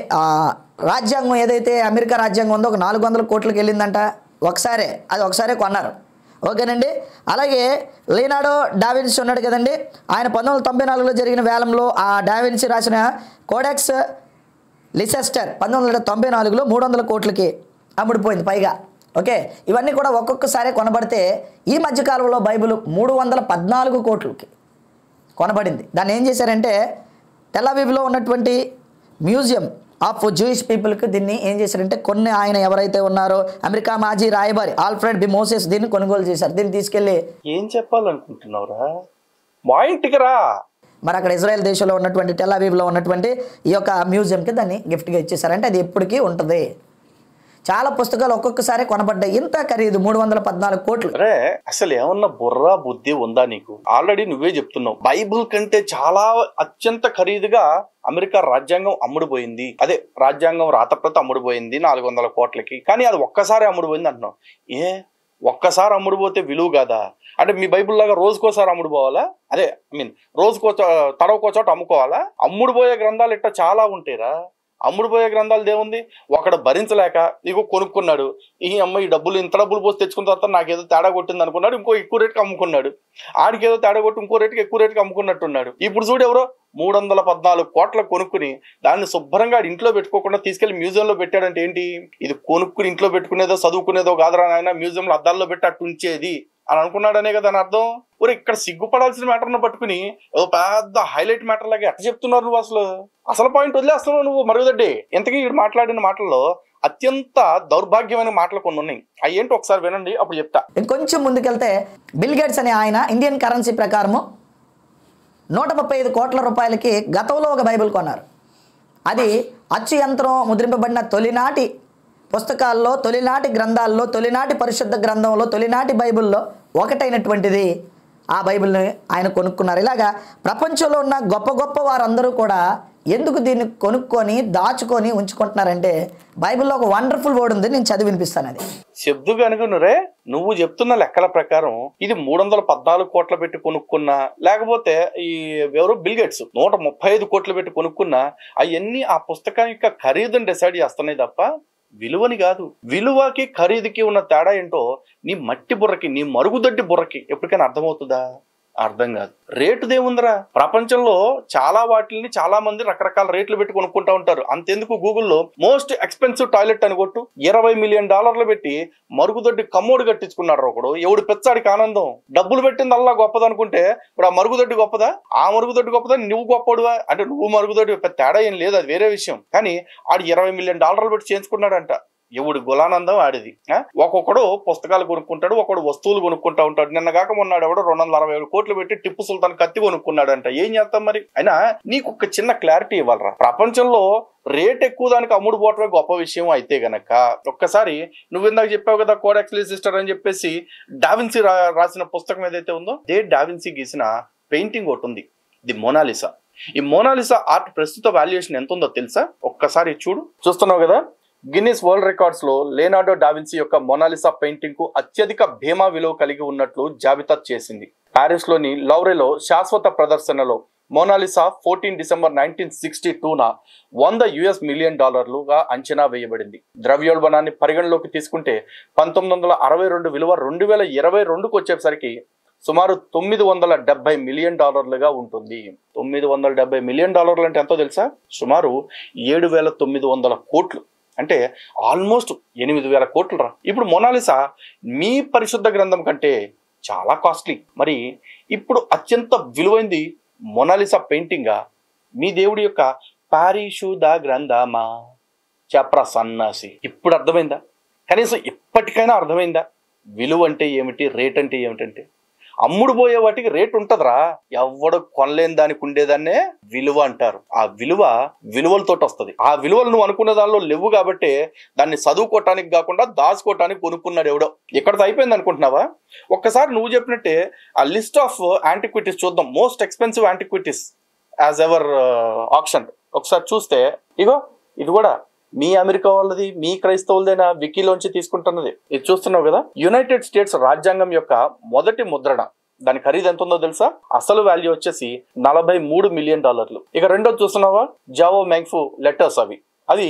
రాజ్యాంగం ఏదైతే అమెరికా రాజ్యాంగం ఉందో ఒక 400 కోట్లకి వెళ్ళిందంట. ఒకసారే కొన్నారు. ఓకేనండి. అలాగే లియోనార్డో డావిన్సీ ఉన్నాడు కదండి, ఆయన 1994లో జరిగిన వేలంలో ఆ డావిన్సీ రాసిన కోడెక్స్ లిసెస్టర్ 1994లో 300 కోట్లకి అమ్ముడిపోయింది పైగా. ఓకే, ఇవన్నీ కూడా ఒక్కొక్కసారి కొనబడితే ఈ మధ్యకాలంలో బైబిల్ 314 కోట్లకి కొనబడింది. దాన్ని ఏం చేశారంటే టెల్ అవీవ్లో ఉన్నటువంటి మ్యూజియం ఆఫ్ జూయిష్ పీపుల్కి దీన్ని ఏం చేశారంటే కొన్ని ఆయన ఎవరైతే ఉన్నారో అమెరికా మాజీ రాయబారి ఆల్ఫ్రెడ్ బి మోసెస్ దీన్ని కొనుగోలు చేశారు. దీన్ని తీసుకెళ్ళి ఏం చెప్పాలనుకుంటున్నావురా, మా ఇంటికి రా. మరి అక్కడ ఇజ్రాయెల్ దేశంలో ఉన్నటువంటి టెల్ అవీవ్లో ఉన్నటువంటి ఈ యొక్క మ్యూజియంకి దాన్ని గిఫ్ట్గా ఇచ్చేసారంటే అది ఎప్పటికీ ఉంటుంది. చాలా పుస్తకాలు ఒక్కొక్కసారి కొనబడ్డాయి. ఇంత ఖరీదు 314 కోట్లు. అరే అసలు ఏమన్నా బుర్రా బుద్ధి ఉందా నీకు? ఆల్రెడీ నువ్వే చెప్తున్నావు, బైబుల్ కంటే చాలా అత్యంత ఖరీదుగా అమెరికా రాజ్యాంగం అమ్ముడుపోయింది. అదే రాజ్యాంగం రాతప్రతి అమ్ముడుపోయింది 400 కోట్లకి. కానీ అది ఒక్కసారి అమ్ముడుపోయింది అంటున్నావు. ఒక్కసారి అమ్ముడుపోతే విలువ కాదా? అంటే మీ బైబుల్ లాగా రోజుకోసారి అమ్ముడుపోవాలా? అదే రోజుకో తడవకో చోట అమ్ముకోవాలా? అమ్ముడుపోయే గ్రంథాలు ఇట్లా చాలా ఉంటాయిరా. అమ్ముడుపోయే గ్రంథాలు దేవుంది, ఒకడు భరించలేక ఇగో కొనుక్కున్నాడు, ఈ అమ్మ ఈ డబ్బులు ఇంత డబ్బులు పోసి తెచ్చుకున్న తర్వాత నాకేదో తేడా కొట్టింది అనుకున్నాడు, ఇంకో ఎక్కువ రేటుకి అమ్ముకున్నాడు. ఆడికి ఏదో తేడా కొట్టి ఇంకో రేటుకి ఎక్కువ రేటుకి అమ్ముకున్నట్టున్నాడు. ఇప్పుడు చూడు ఎవరో 314 కోట్ల కొనుక్కుని దాన్ని శుభ్రంగా ఇంట్లో పెట్టుకోకుండా తీసుకెళ్లి మ్యూజియంలో పెట్టాడంటే ఏంటి? ఇది కొనుక్కుని ఇంట్లో పెట్టుకునేదో చదువుకునేదో కాదురా నాయన, మ్యూజియంలో అద్దాల్లో పెట్టి అట్టు ఉంచేది అని అనుకున్నాడనే కదా అని అర్థం. ఊరు ఇక్కడ సిగ్గుపడాల్సిన మ్యాటర్ను పట్టుకుని ఏదో పెద్ద హైలైట్ మ్యాటర్ లాగా ఎట్లా చెప్తున్నారు నువ్వు? అసలు పాయింట్ వదిలేస్తున్నావు నువ్వు మరుగుదొడ్డి. ఇంతకీ ఇక్కడ మాట్లాడిన మాటల్లో అత్యంత దౌర్భాగ్యమైన మాటలు కొన్ని ఉన్నాయి. అవి ఏంటి ఒకసారి వినండి, అప్పుడు చెప్తా. ఇంకొంచెం ముందుకెళ్తే బిల్ గేట్స్ అనే ఆయన ఇండియన్ కరెన్సీ ప్రకారము 135 కోట్ల రూపాయలకి గతంలో ఒక బైబిల్ కొన్నారు. అది అచ్చు యంత్రం ముద్రింపబడిన తొలినాటి పుస్తకాల్లో, తొలినాటి గ్రంథాల్లో, తొలినాటి పరిశుద్ధ గ్రంథంలో, తొలినాటి బైబిల్లో ఒకటైనటువంటిది ఆ బైబిల్ని ఆయన కొనుక్కున్నారు. ఇలాగా ప్రపంచంలో ఉన్న గొప్ప గొప్ప వారందరూ కూడా ఎందుకు దీన్ని కొనుక్కొని దాచుకొని ఉంచుకుంటున్నారంటే బైబిల్లో ఒక వండర్ఫుల్ వర్డ్ ఉంది, నేను చదివి వినిపిస్తాను. అది చెప్దు కనుకనురే, నువ్వు చెప్తున్న లెక్కల ప్రకారం ఇది 314 కోట్ల పెట్టి కొనుక్కున్నా, లేకపోతే ఈ ఎవరో బిల్ గేట్స్ 135 కోట్లు పెట్టి కొనుక్కున్నా, అవన్నీ ఆ పుస్తకం యొక్క ఖరీదుని డిసైడ్ చేస్తున్నాయి తప్ప విలువని కాదు. విలువకి ఖరీదుకి ఉన్న తేడా ఏంటో నీ మట్టి బుర్రకి, నీ మరుగుదొడ్డి బుర్రకి ఎప్పటికైనా అర్థమవుతుందా? అర్థం కాదు. రేటు దేముందిరా? ప్రపంచంలో చాలా వాటిని చాలా మంది రకరకాల రేట్లు పెట్టి కొనుక్కుంటా ఉంటారు. అంతెందుకు గూగుల్లో మోస్ట్ ఎక్స్పెన్సివ్ టాయిలెట్ అని కొట్టు, $20 మిలియన్ పెట్టి మరుగుదొడ్డి కమ్మోడు కట్టించుకున్నాడు ఒకడు. ఎవడు పెచ్చాడికి ఆనందం. డబ్బులు పెట్టింది అల్లా గొప్పది అనుకుంటే ఇప్పుడు ఆ మరుగుదొడ్డి గొప్పదా? ఆ మరుగుదొడ్డి గొప్పదా? నువ్వు గొప్పడువా? అంటే నువ్వు మరుగుదొడ్డి పెద్ద తేడా ఏం లేదు, అది వేరే విషయం. కానీ ఆడు $20 మిలియన్ పెట్టి చేయించుకున్నాడంట. ఎవడు గులానందం ఆడిది. ఒక్కొక్కడు పుస్తకాలు కొనుక్కుంటాడు, ఒకడు వస్తువులు కొనుక్కుంటా ఉంటాడు. నిన్న కాక మొన్నాడు ఎవడో 267 కోట్లు పెట్టి టిప్పు సుల్తాన్ కత్తి కొనుక్కున్నాడంట. ఏం చేస్తాం మరి? అయినా నీకు ఒక చిన్న క్లారిటీ ఇవ్వాలరా. ప్రపంచంలో రేట్ ఎక్కువ దానికి అమ్ముడు పోవటమే గొప్ప విషయం అయితే గనక ఒక్కసారి నువ్వు ఇందాక చెప్పావు కదా కోడెక్స్ లిసెస్టర్ అని చెప్పేసి, డావిన్సీ రాసిన పుస్తకం ఏదైతే ఉందో అదే డావిన్సీ గీసిన పెయింటింగ్ ఒకటి ఉంది, ది మోనాలిసా. ఈ మోనాలిసా ఆర్ట్ ప్రస్తుత వాల్యుయేషన్ ఎంత ఉందో తెలుసా? ఒక్కసారి చూడు. చూస్తున్నావు కదా, గిన్నిస్ వరల్డ్ రికార్డ్స్ లో లియోనార్డో డావిన్సీ యొక్క మోనాలిసా పెయింటింగ్ కు అత్యధిక భీమా విలువ కలిగి ఉన్నట్లు జాబితా చేసింది. పారిస్ లోని లౌరెలో శాశ్వత ప్రదర్శనలో మోనాలిసా 14 డిసెంబర్ 1962న $100 మిలియన్ అంచనా వేయబడింది. ద్రవ్యోల్బణాన్ని పరిగణలోకి తీసుకుంటే 1962 విలువ 2022కు వచ్చేసరికి సుమారు $970 మిలియన్ ఉంటుంది. $970 మిలియన్ అంటే ఎంతో తెలుసా? సుమారు 7,900 కోట్లు. అంటే ఆల్మోస్ట్ 8,000 కోట్లు రా. ఇప్పుడు మోనాలిసా మీ పరిశుద్ధ గ్రంథం కంటే చాలా కాస్ట్లీ. మరి ఇప్పుడు అత్యంత విలువైంది మోనాలిసా పెయింటింగా, మీ దేవుడి యొక్క పారిశుద్ధ గ్రంథమా? చెప్పరా సన్నాసి. ఇప్పుడు అర్థమైందా? కనీసం ఇప్పటికైనా అర్థమైందా విలువ అంటే ఏమిటి, రేట్ అంటే ఏమిటంటే? అమ్ముడు పోయే వాటికి రేట్ ఉంటదిరా. ఎవడు కొనలేని దానికి ఉండేదాన్నే విలువ అంటారు. ఆ విలువలతో వస్తుంది. ఆ విలువలు నువ్వు అనుకునే దానిలో లేవు కాబట్టి దాన్ని చదువుకోవటానికి కాకుండా దాచుకోవటానికి కొనుక్కున్నాడు ఎవడో. ఎక్కడితో అయిపోయింది అనుకుంటున్నావా? ఒక్కసారి నువ్వు చెప్పినట్టే ఆ లిస్ట్ ఆఫ్ యాంటిక్విటీస్ చూద్దాం. Most expensive antiquities as ever option ఒకసారి చూస్తే, ఇగో ఇది కూడా మీ అమెరికా వాళ్ళది, మీ క్రైస్తవులదైనా వికీలోంచి తీసుకుంటున్నది. ఇది చూస్తున్నావు కదా, యునైటెడ్ స్టేట్స్ రాజ్యాంగం యొక్క మొదటి ముద్రణ, దాని ఖరీదు ఎంత ఉందో తెలుసా? అసలు వాల్యూ వచ్చేసి $43 మిలియన్. ఇక రెండోది చూస్తున్నావా, జావో మ్యాంగ్ఫు లెటర్స్, అవి $1.5 మిలియన్. 3వ యాంటిక్విటీ అది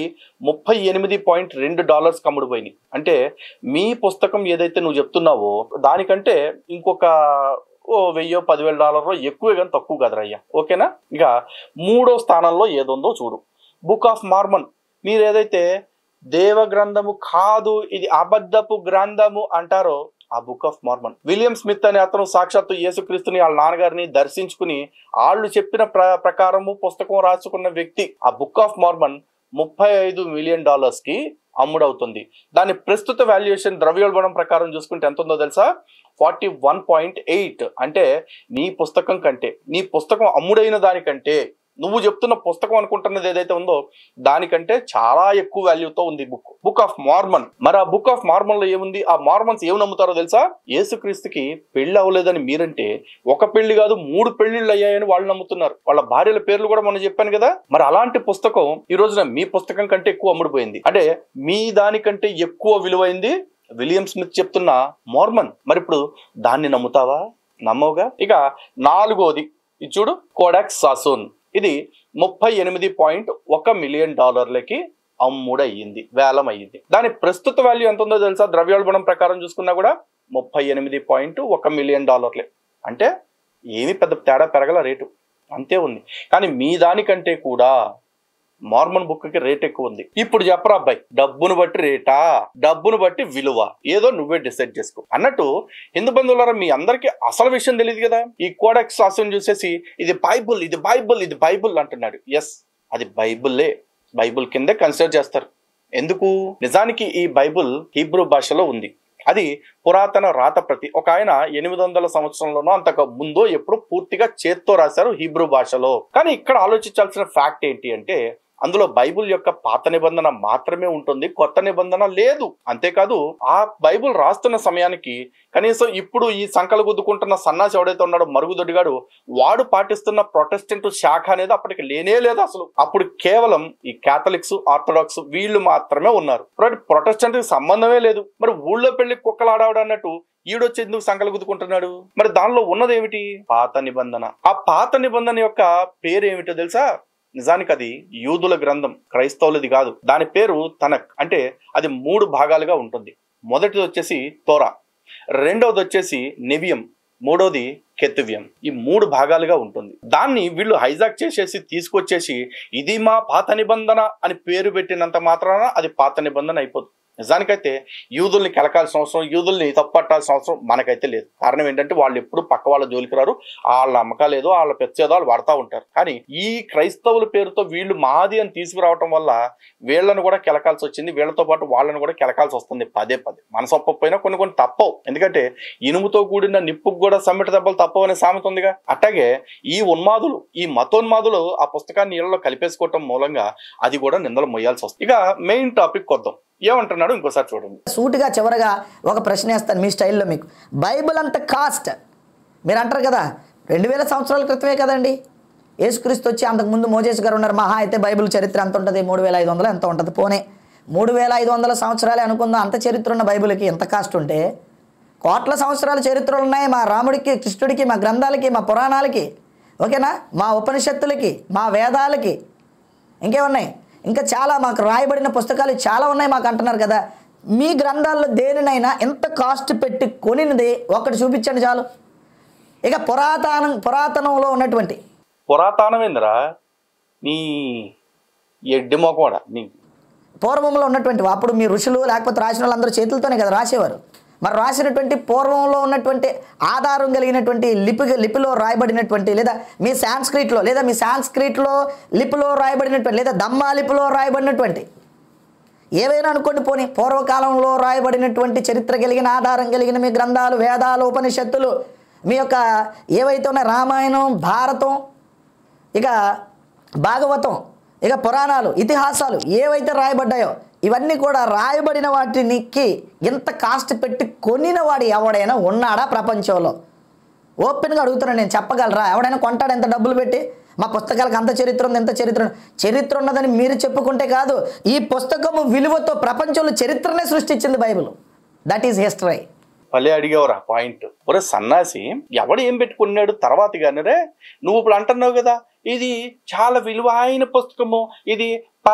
$38.2 అమ్ముడుపోయినాయి. అంటే మీ పుస్తకం ఏదైతే నువ్వు చెప్తున్నావో దానికంటే ఇంకొక $1,000-10,000 ఎక్కువే కానీ తక్కువ కదరా అయ్యా. ఓకేనా? ఇక 3వ స్థానంలో ఏదుందో చూడు. Book of Mormon. మీరు ఏదైతే దేవ గ్రంథము కాదు, ఇది అబద్ధపు గ్రంథము అంటారో ఆ book of Mormon. William Smith అనే అతను సాక్షాత్తు యేసుక్రీస్తుని వాళ్ళ నాన్నగారిని దర్శించుకుని వాళ్ళు చెప్పిన ప్రకారము పుస్తకం రాసుకున్న వ్యక్తి. ఆ బుక్ ఆఫ్ మార్మన్ $35 మిలియన్ కి అమ్ముడవుతుంది. దాని ప్రస్తుత వాల్యుయేషన్ ద్రవ్యోల్బణం ప్రకారం చూసుకుంటే ఎంత ఉందో తెలుసా? 41.8. అంటే నీ పుస్తకం కంటే, నీ పుస్తకం అమ్ముడైన దానికంటే, నువ్వు చెప్తున్న పుస్తకం అనుకుంటున్నది ఏదైతే ఉందో దానికంటే చాలా ఎక్కువ వాల్యూతో ఉంది బుక్ ఆఫ్ మార్మన్. మరి ఆ బుక్ ఆఫ్ మార్మన్ లో ఏముంది? ఆ మార్మన్స్ ఏమి నమ్ముతారో తెలుసా? యేసుక్రీస్తుకి పెళ్లి అవ్వలేదని మీరంటే ఒక పెళ్లి కాదు 3 పెళ్లిళ్ళు అయ్యాయని వాళ్ళు నమ్ముతున్నారు. వాళ్ళ భార్యల పేర్లు కూడా మొన్న చెప్పాను కదా. మరి అలాంటి పుస్తకం ఈ రోజున మీ పుస్తకం కంటే ఎక్కువ అమ్ముడుపోయింది. అంటే మీ దానికంటే ఎక్కువ విలువైంది విలియం స్మిత్ చెప్తున్న మార్మన్. మరి ఇప్పుడు దాన్ని నమ్ముతావా? నమ్మవుగా. ఇక 4వది ఇది చూడు, కోడాక్స్ సాసోన్. ఇది $38.1 మిలియన్ అమ్ముడయ్యింది, వేలం అయ్యింది. దాని ప్రస్తుత వాల్యూ ఎంత ఉందో తెలుసా? ద్రవ్యోల్బణం ప్రకారం చూసుకున్నా కూడా $38.1 మిలియన్. అంటే ఏమి పెద్ద తేడా పెరగల, రేటు అంతే ఉంది. కానీ మీ దానికంటే కూడా మార్మన్ బుక్ కి రేట్ ఎక్కువ ఉంది. ఇప్పుడు చెప్పరా అబ్బాయి, డబ్బును బట్టి రేటా, డబ్బును బట్టి విలువ, ఏదో నువ్వే డిసైడ్ చేసుకో అన్నట్టు. హిందూ బంధువులారా, మీ అందరికి అసలు విషయం తెలియదు కదా. ఈ కోడెక్స్ సాసోన్ చూసేసి ఇది బైబుల్, ఇది బైబుల్, ఇది బైబుల్ అంటున్నాడు. ఎస్, అది బైబుల్లే, బైబుల్ కిందే కన్సిడర్ చేస్తారు. ఎందుకు? నిజానికి ఈ బైబుల్ హీబ్రూ భాషలో ఉంది. అది పురాతన రాత ప్రతి. ఒక ఆయన 800 సంవత్సరంలోనో అంతకు ముందో ఎప్పుడు పూర్తిగా చేత్తో రాశారు హీబ్రూ భాషలో. కానీ ఇక్కడ ఆలోచించాల్సిన ఫ్యాక్ట్ ఏంటి అంటే అందులో బైబుల్ యొక్క పాత నిబంధన మాత్రమే ఉంటుంది, కొత్త నిబంధన లేదు. అంతేకాదు ఆ బైబుల్ రాస్తున్న సమయానికి కనీసం ఇప్పుడు ఈ సంకలు గుద్దుకుంటున్న సన్నాసి ఎవడైతే ఉన్నాడో మరుగుదొడ్డిగాడు, వాడు పాటిస్తున్న ప్రొటెస్టెంట్ శాఖ అనేది అప్పటికి లేనే లేదు అసలు. అప్పుడు కేవలం ఈ క్యాథలిక్స్, ఆర్థడాక్స్ వీళ్ళు మాత్రమే ఉన్నారు. ప్రొటెస్టెంట్ కి సంబంధమే లేదు. మరి ఊళ్ళో పెళ్లి కుక్కలు ఆడాడు అన్నట్టు ఈడొచ్చి ఎందుకు సంకలు గుద్దుకుంటున్నాడు? మరి దానిలో ఉన్నదేమిటి? పాత నిబంధన. ఆ పాత నిబంధన యొక్క పేరు ఏమిటో తెలుసా? నిజానికి అది యూదుల గ్రంథం, క్రైస్తవులది కాదు. దాని పేరు తనక్. అంటే అది 3 భాగాలుగా ఉంటుంది. మొదటిది వచ్చేసి తోరా, రెండవది వచ్చేసి నెవియం, మూడోది కెతువ్యం. ఈ 3 భాగాలుగా ఉంటుంది. దాన్ని వీళ్ళు హైజాక్ చేసేసి తీసుకొచ్చేసి ఇది మా పాత నిబంధన అని పేరు పెట్టినంత మాత్రాన అది పాత నిబంధన అయిపోతుంది. నిజానికైతే యూదుల్ని కెలకాల్సిన అవసరం, యూదుల్ని తప్పట్టాల్సిన అవసరం మనకైతే లేదు. కారణం ఏంటంటే వాళ్ళు ఎప్పుడు పక్క వాళ్ళ జోలికి రారు, వాళ్ళ అమ్మకాలు ఏదో వాళ్ళ పెచ్చేదో వాళ్ళు వాడుతూ ఉంటారు. కానీ ఈ క్రైస్తవుల పేరుతో వీళ్ళు మాది అని తీసుకురావటం వల్ల వీళ్ళను కూడా కెలకాల్సి వచ్చింది, వీళ్ళతో పాటు వాళ్ళని కూడా కెలకాల్సి వస్తుంది పదే పదే. మనసు ఒప్పపోయినా కొన్ని తప్పవు. ఎందుకంటే ఇనుముతో కూడిన నిప్పుకు కూడా సమ్మెట దెబ్బలు తప్పవు అనే సామెత ఉందిగా. అట్లాగే ఈ ఉన్మాదులు, ఈ మతోన్మాదులు ఆ పుస్తకాన్ని నీళ్ళలో కలిపేసుకోవటం మూలంగా అది కూడా నిందలు మొయ్యాల్సి వస్తుంది. ఇక మెయిన్ టాపిక్ కొద్దాం. ఏమంటున్నాడు ఇంకోసారి చూడండి. సూటిగా చివరగా ఒక ప్రశ్న వేస్తాను మీ స్టైల్లో. మీకు బైబిల్ అంత కాస్ట్ మీరు అంటారు కదా, 2000 సంవత్సరాల క్రితమే కదండి యేసుక్రీస్తు వచ్చి. అంతకుముందు మోజేస్ గారు ఉన్నారు. మహా అయితే బైబిల్ చరిత్ర ఎంత ఉంటుంది? 3500 ఎంత ఉంటుంది? పోనీ 3500 సంవత్సరాలే అనుకుందాం. అంత చరిత్ర ఉన్న బైబిల్కి ఎంత కాస్ట్ ఉంటే, కోట్ల సంవత్సరాల చరిత్రలు ఉన్నాయి మా రాముడికి, కృష్ణుడికి, మా గ్రంథాలకి, మా పురాణాలకి, ఓకేనా, మా ఉపనిషత్తులకి, మా వేదాలకి, ఇంకేమున్నాయి, ఇంకా చాలా మాకు రాయబడిన పుస్తకాలు చాలా ఉన్నాయి మాకు అంటున్నారు కదా. మీ గ్రంథాల్లో దేనినైనా ఎంత కాస్ట్ పెట్టి కొనినది ఒకటి చూపించండి చాలు. ఇక పురాతనంలో ఉన్నటువంటి పురాతనమేంద్రా నీ ఎడ్డి మొక్కడా నీ పూర్వంలో ఉన్నటువంటి అప్పుడు మీ ఋషులు లేకపోతే రాసిన వాళ్ళందరూ చేతులతోనే కదా రాసేవారు. మరి రాసినటువంటి పూర్వంలో ఉన్నటువంటి ఆధారం కలిగినటువంటి లిపిలో రాయబడినటువంటి, లేదా మీ సాంస్క్రిట్లో లిపిలో రాయబడినటువంటి, లేదా దమ్మా లిపిలో రాయబడినటువంటి ఏవైనా అనుకోండి, పోనీ పూర్వకాలంలో రాయబడినటువంటి చరిత్ర కలిగిన ఆధారం కలిగిన మీ గ్రంథాలు, వేదాలు, ఉపనిషత్తులు, మీ యొక్క ఏవైతే ఉన్నాయి రామాయణం, భారతం, ఇక భాగవతం, ఇక పురాణాలు, ఇతిహాసాలు ఏవైతే రాయబడ్డాయో ఇవన్నీ కూడా రాయబడిన వాటికి ఎంత కాస్ట్ పెట్టి కొనిన వాడు ఎవడైనా ఉన్నాడా ప్రపంచంలో? ఓపెన్గా అడుగుతున్నాను నేను, చెప్పగలరా? ఎవడైనా కొంటాడు ఎంత డబ్బులు పెట్టి? మా పుస్తకాలకు అంత చరిత్ర ఉంది, ఎంత చరిత్ర ఉన్నదని మీరు చెప్పుకుంటే కాదు, ఈ పుస్తకము విలువతో ప్రపంచంలో చరిత్రనే సృష్టించింది బైబిల్. That is history. భలే అడిగేవరా పాయింట్. ఒరే సన్నాసి, ఎవడు ఏం పెట్టుకున్నాడు తర్వాత కానీ రే, నువ్వు ఇప్పుడు అంటున్నావు కదా ఇది చాలా విలువైన పుస్తకము, ఇది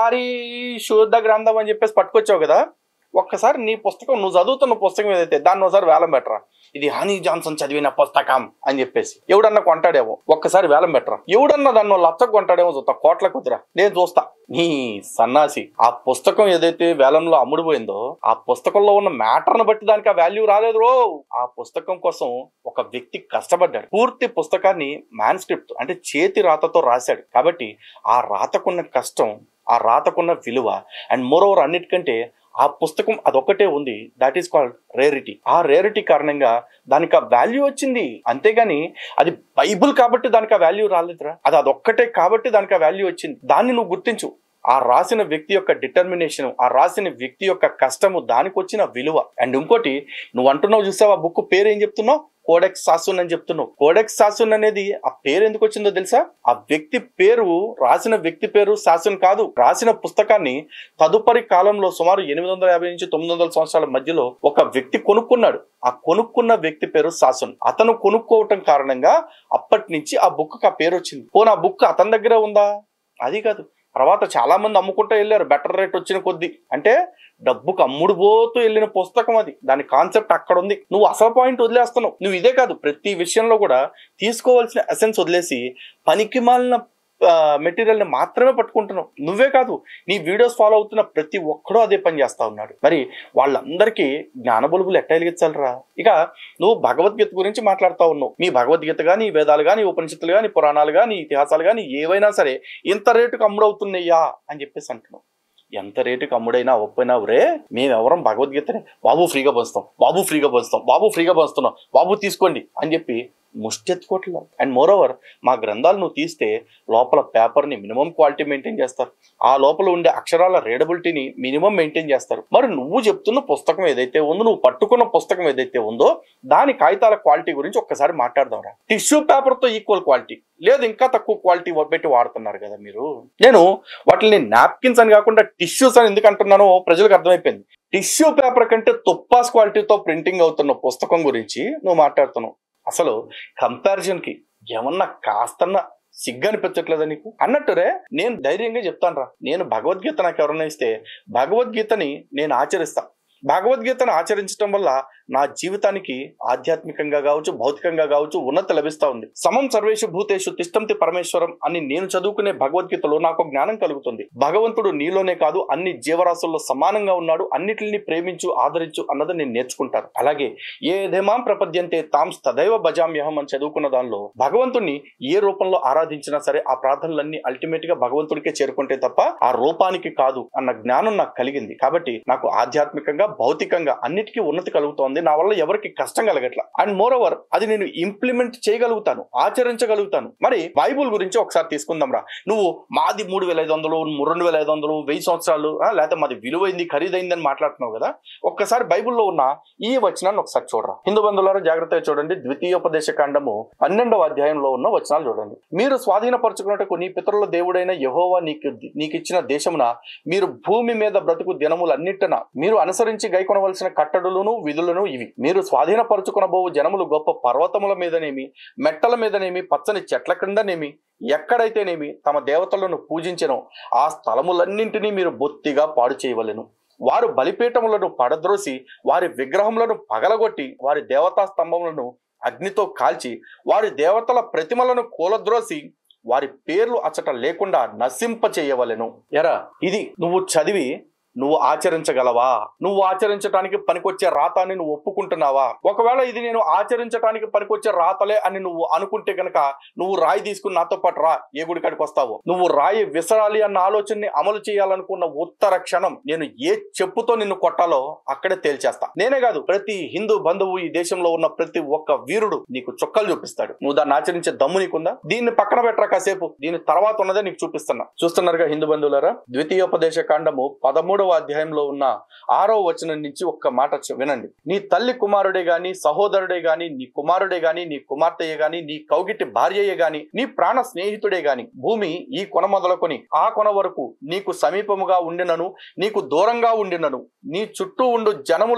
పరిశుద్ధ గ్రంథం అని చెప్పేసి పట్టుకొచ్చావు కదా, ఒక్కసారి నీ పుస్తకం, నువ్వు చదువుతున్న పుస్తకం ఏదైతే దాన్ని ఒకసారి వేలం పెట్టరా. ఇది హనీ జాన్సన్ చదివిన పుస్తకం అని చెప్పేసి ఎవడన్నా కొంటాడేమో, ఒక్కసారి వేలం పెట్టరా. ఎవడన్నా దాన్ని లచ్చకు కొంటాడేమో చూస్తా, కోట్ల కుదిరా నేను చూస్తా. నీ సన్నాసి, ఆ పుస్తకం ఏదైతే వేలంలో అమ్ముడుపోయిందో ఆ పుస్తకంలో ఉన్న మ్యాటర్ను బట్టి దానికి ఆ వాల్యూ రాలేదు రో. ఆ పుస్తకం కోసం ఒక వ్యక్తి కష్టపడ్డాడు, పూర్తి పుస్తకాన్ని మ్యాన్స్క్రిప్ట్ అంటే చేతి రాతతో రాశాడు. కాబట్టి ఆ రాతకున్న కష్టం, ఆ రాతకున్న విలువ, అండ్ మోర్ ఓవర్ అన్నిటికంటే ఆ పుస్తకం అదొక్కటే ఉంది, దాట్ ఈస్ కాల్డ్ రేరిటీ. ఆ రేరిటీ కారణంగా దానికి ఆ వాల్యూ వచ్చింది. అంతేగాని అది బైబుల్ కాబట్టి దానికి ఆ వాల్యూ రాలేదురా, అది అదొక్కటే కాబట్టి దానికి ఆ వాల్యూ వచ్చింది. దాన్ని నువ్వు గుర్తించు. ఆ రాసిన వ్యక్తి యొక్క డిటర్మినేషన్, ఆ రాసిన వ్యక్తి యొక్క కష్టము, దానికి వచ్చిన విలువ. అండ్ ఇంకోటి, నువ్వు అంటున్నావు చూసావు, ఆ బుక్ పేరు ఏం చెప్తున్నావు, కోడెక్స్ సాసున్ అని చెప్తున్నావు. కోడెక్స్ సాసున్ అనేది ఆ పేరు ఎందుకు వచ్చిందో తెలుసా? ఆ వ్యక్తి పేరు, రాసిన వ్యక్తి పేరు సాసున్ కాదు. రాసిన పుస్తకాన్ని తదుపరి కాలంలో సుమారు 850 నుంచి 900 సంవత్సరాల మధ్యలో ఒక వ్యక్తి కొనుక్కున్నాడు. ఆ కొనుక్కున్న వ్యక్తి పేరు సాసున్. అతను కొనుక్కోవటం కారణంగా అప్పటి నుంచి ఆ బుక్ ఆ పేరు వచ్చింది. పోనీ ఆ బుక్ అతని దగ్గరే ఉందా? అది కాదు, తర్వాత చాలా మంది అమ్ముకుంటూ వెళ్ళారు బెటర్ రేట్ వచ్చిన కొద్దీ. అంటే డబ్బుకు అమ్ముడు పోతూ వెళ్ళిన పుస్తకం అది, దాని కాన్సెప్ట్ అక్కడ ఉంది. నువ్వు అసలు పాయింట్ వదిలేస్తున్నావు. నువ్వు ఇదే కాదు, ప్రతి విషయంలో కూడా తీసుకోవాల్సిన ఎసెన్స్ వదిలేసి పనికి మాలిన మెటీరియల్ ని మాత్రమే పట్టుకుంటున్నావు. నువ్వే కాదు, నీ వీడియోస్ ఫాలో అవుతున్న ప్రతి ఒక్కడూ అదే పని చేస్తా ఉన్నాడు. మరి వాళ్ళందరికీ జ్ఞానబలుగులు ఎట్ట వెలిగించాలరా? ఇక నువ్వు భగవద్గీత గురించి మాట్లాడుతూ ఉన్నావు. నీ భగవద్గీత కానీ, వేదాలు కానీ, ఉపనిషత్తులు కానీ, పురాణాలు కానీ, ఇతిహాసాలు కానీ ఏవైనా సరే ఇంత రేటుకు అమ్ముడవుతున్నాయా అని చెప్పేసి అంటున్నావు. ఎంత రేటుకి అమ్ముడైనా అవ్వకపోయినా రే, మేమెవరం భగవద్గీతని బాబు ఫ్రీగా పంచుతాం, బాబు ఫ్రీగా పంచుతాం, బాబు ఫ్రీగా పంచుతున్నాం, బాబు తీసుకోండి అని చెప్పి ముష్టెత్తుకోవట్లేదు. అండ్ మోర్ ఓవర్ మా గ్రంథాలు నువ్వు తీస్తే లోపల పేపర్ని మినిమం క్వాలిటీ మెయింటైన్ చేస్తారు, ఆ లోపల ఉండే అక్షరాల రీడబిలిటీని మినిమం మెయింటైన్ చేస్తారు. మరి నువ్వు చెప్తున్న పుస్తకం ఏదైతే ఉందో, నువ్వు పట్టుకున్న పుస్తకం ఏదైతే ఉందో దాని కాగితాల క్వాలిటీ గురించి ఒక్కసారి మాట్లాడదాంరా. టిష్యూ పేపర్తో ఈక్వల్ క్వాలిటీ లేదు, ఇంకా తక్కువ క్వాలిటీ పెట్టి వాడుతున్నారు కదా మీరు. నేను వాటిని నాప్కిన్స్ అని కాకుండా టిష్యూస్ అని ఎందుకు అంటున్నానో ప్రజలకు అర్థమైపోయింది. టిష్యూ పేపర్ కంటే తొప్పాస్ క్వాలిటీతో ప్రింటింగ్ అవుతున్న పుస్తకం గురించి నువ్వు మాట్లాడుతున్నావు. అసలు కంపారిజన్ కి ఏమన్నా కాస్తన్నా సిగ్గు అనిపించట్లేదా నీకు? అన్నట్టురే నేను ధైర్యంగా చెప్తాను రా, నేను భగవద్గీత నాకు ఎవరైనా ఇస్తే భగవద్గీతని నేను ఆచరిస్తా. భగవద్గీతను ఆచరించడం వల్ల నా జీవితానికి ఆధ్యాత్మికంగా కావచ్చు, భౌతికంగా కావచ్చు ఉన్నతి లభిస్తా ఉంది. సమం సర్వేషు భూతేషు తిష్టంతి పరమేశ్వరం అని నేను చదువుకునే భగవద్గీతలో నాకు జ్ఞానం కలుగుతుంది. భగవంతుడు నీలోనే కాదు అన్ని జీవరాశుల్లో సమానంగా ఉన్నాడు, అన్నిటిని ప్రేమించు, ఆదరించు అన్నది నేను నేర్చుకుంటాను. అలాగే ఏదేమాం ప్రపద్యంతే తాం తదైవ భజామ్యహం అని చదువుకున్న దానిలో భగవంతుడిని ఏ రూపంలో ఆరాధించినా సరే ఆ ప్రార్థనలన్నీ అల్టిమేట్ గా భగవంతుడికే చేరుకుంటే తప్ప ఆ రూపానికి కాదు అన్న జ్ఞానం నాకు కలిగింది. కాబట్టి నాకు ఆధ్యాత్మికంగా, భౌతికంగా అన్నిటికీ ఉన్నతి కలుగుతోంది. నా వల్ల ఎవరికి కష్టం కలగట్లా. అండ్ మోర్ ఓవర్ అది నేను ఇంప్లిమెంట్ చేయగలుగుతాను, ఆచరించగలుగుతాను. మరి బైబుల్ గురించి ఒకసారి తీసుకుందాం రా. నువ్వు మాది 3500, 2500, 1000 సంవత్సరాలు, లేకపోతే మాది విలువైంది, ఖరీదైంది అని మాట్లాడుతున్నావు కదా. ఒక్కసారి బైబుల్లో ఉన్న ఈ వచనాన్ని ఒకసారి చూడరా. హిందూ బంధువులారా జాగ్రత్తగా చూడండి. ద్వితీయోపదేశ కాండము 12వ అధ్యాయంలో ఉన్న వచనాలు చూడండి. మీరు స్వాధీనపరచుకున్నట్టుకు నీ పితరుల దేవుడైన యెహోవా నీకిచ్చిన దేశమున మీరు భూమి మీద బ్రతుకు దినములన్నిటిన మీరు అనుసరించి గైకొనవలసిన కట్టడులను, విధులను ఇవి. మీరు స్వాధీనపరచుకునబోవు జనములు గొప్ప పర్వతముల మీదనేమి, మెట్టల మీదనేమి, పచ్చని చెట్ల క్రిందనేమి, ఎక్కడైతేనేమి తమ దేవతలను పూజించెనో ఆ స్థలములన్నింటినీ మీరు బొత్తిగా పాడు చేయవలెను. వారు బలిపీఠములను పడద్రోసి వారి విగ్రహములను పగలగొట్టి వారి దేవతా స్తంభములను అగ్నితో కాల్చి వారి దేవతల ప్రతిమలను కూలద్రోసి వారి పేర్లు అచ్చట లేకుండా నశింప చేయవలెను. ఎరా, ఇది నువ్వు చదివి నువ్వు ఆచరించగలవా? నువ్వు ఆచరించడానికి పనికొచ్చే రాతాన్ని నువ్వు ఒప్పుకుంటున్నావా? ఒకవేళ ఇది నేను ఆచరించడానికి పనికొచ్చే రాతలే అని నువ్వు అనుకుంటే గనక నువ్వు రాయి తీసుకుని నాతో పాటు రా, ఏ గుడికాడికి వస్తావో. నువ్వు రాయి విసరాలి అన్న ఆలోచనని అమలు చేయాలనుకున్న ఉత్తర క్షణం నేను ఏ చెప్పుతో నిన్ను కొట్టాలో అక్కడే తేల్చేస్తా. నేనే కాదు, ప్రతి హిందూ బంధువు ఈ దేశంలో ఉన్న ప్రతి ఒక్క వీరుడు నీకు చుక్కలు చూపిస్తాడు. నువ్వు దాన్ని ఆచరించే దమ్ము నీకుందా? దీన్ని పక్కన పెట్టరా కాసేపు, దీని తర్వాత ఉన్నదే నీకు చూపిస్తున్నా. చూస్తున్నారుగా హిందూ బంధువులారా, ద్వితీయోపదేశ కాండము 13వ అధ్యాయంలో ఉన్న 6వ వచనం నుంచి ఒక్క మాట వినండి. నీ తల్లి కుమారుడే గాని, సహోదరుడే గాని, నీ కుమారుడే గాని, నీ కుమార్తెయే గాని, నీ కౌగిటి భార్యయే గాని, నీ ప్రాణ స్నేహితుడే గాని, భూమి ఈ కొన మొదలుకొని ఆ కొన వరకు నీకు సమీపముగా ఉండినను నీకు దూరంగా ఉండినను, నీ చుట్టూ ఉండు జనముల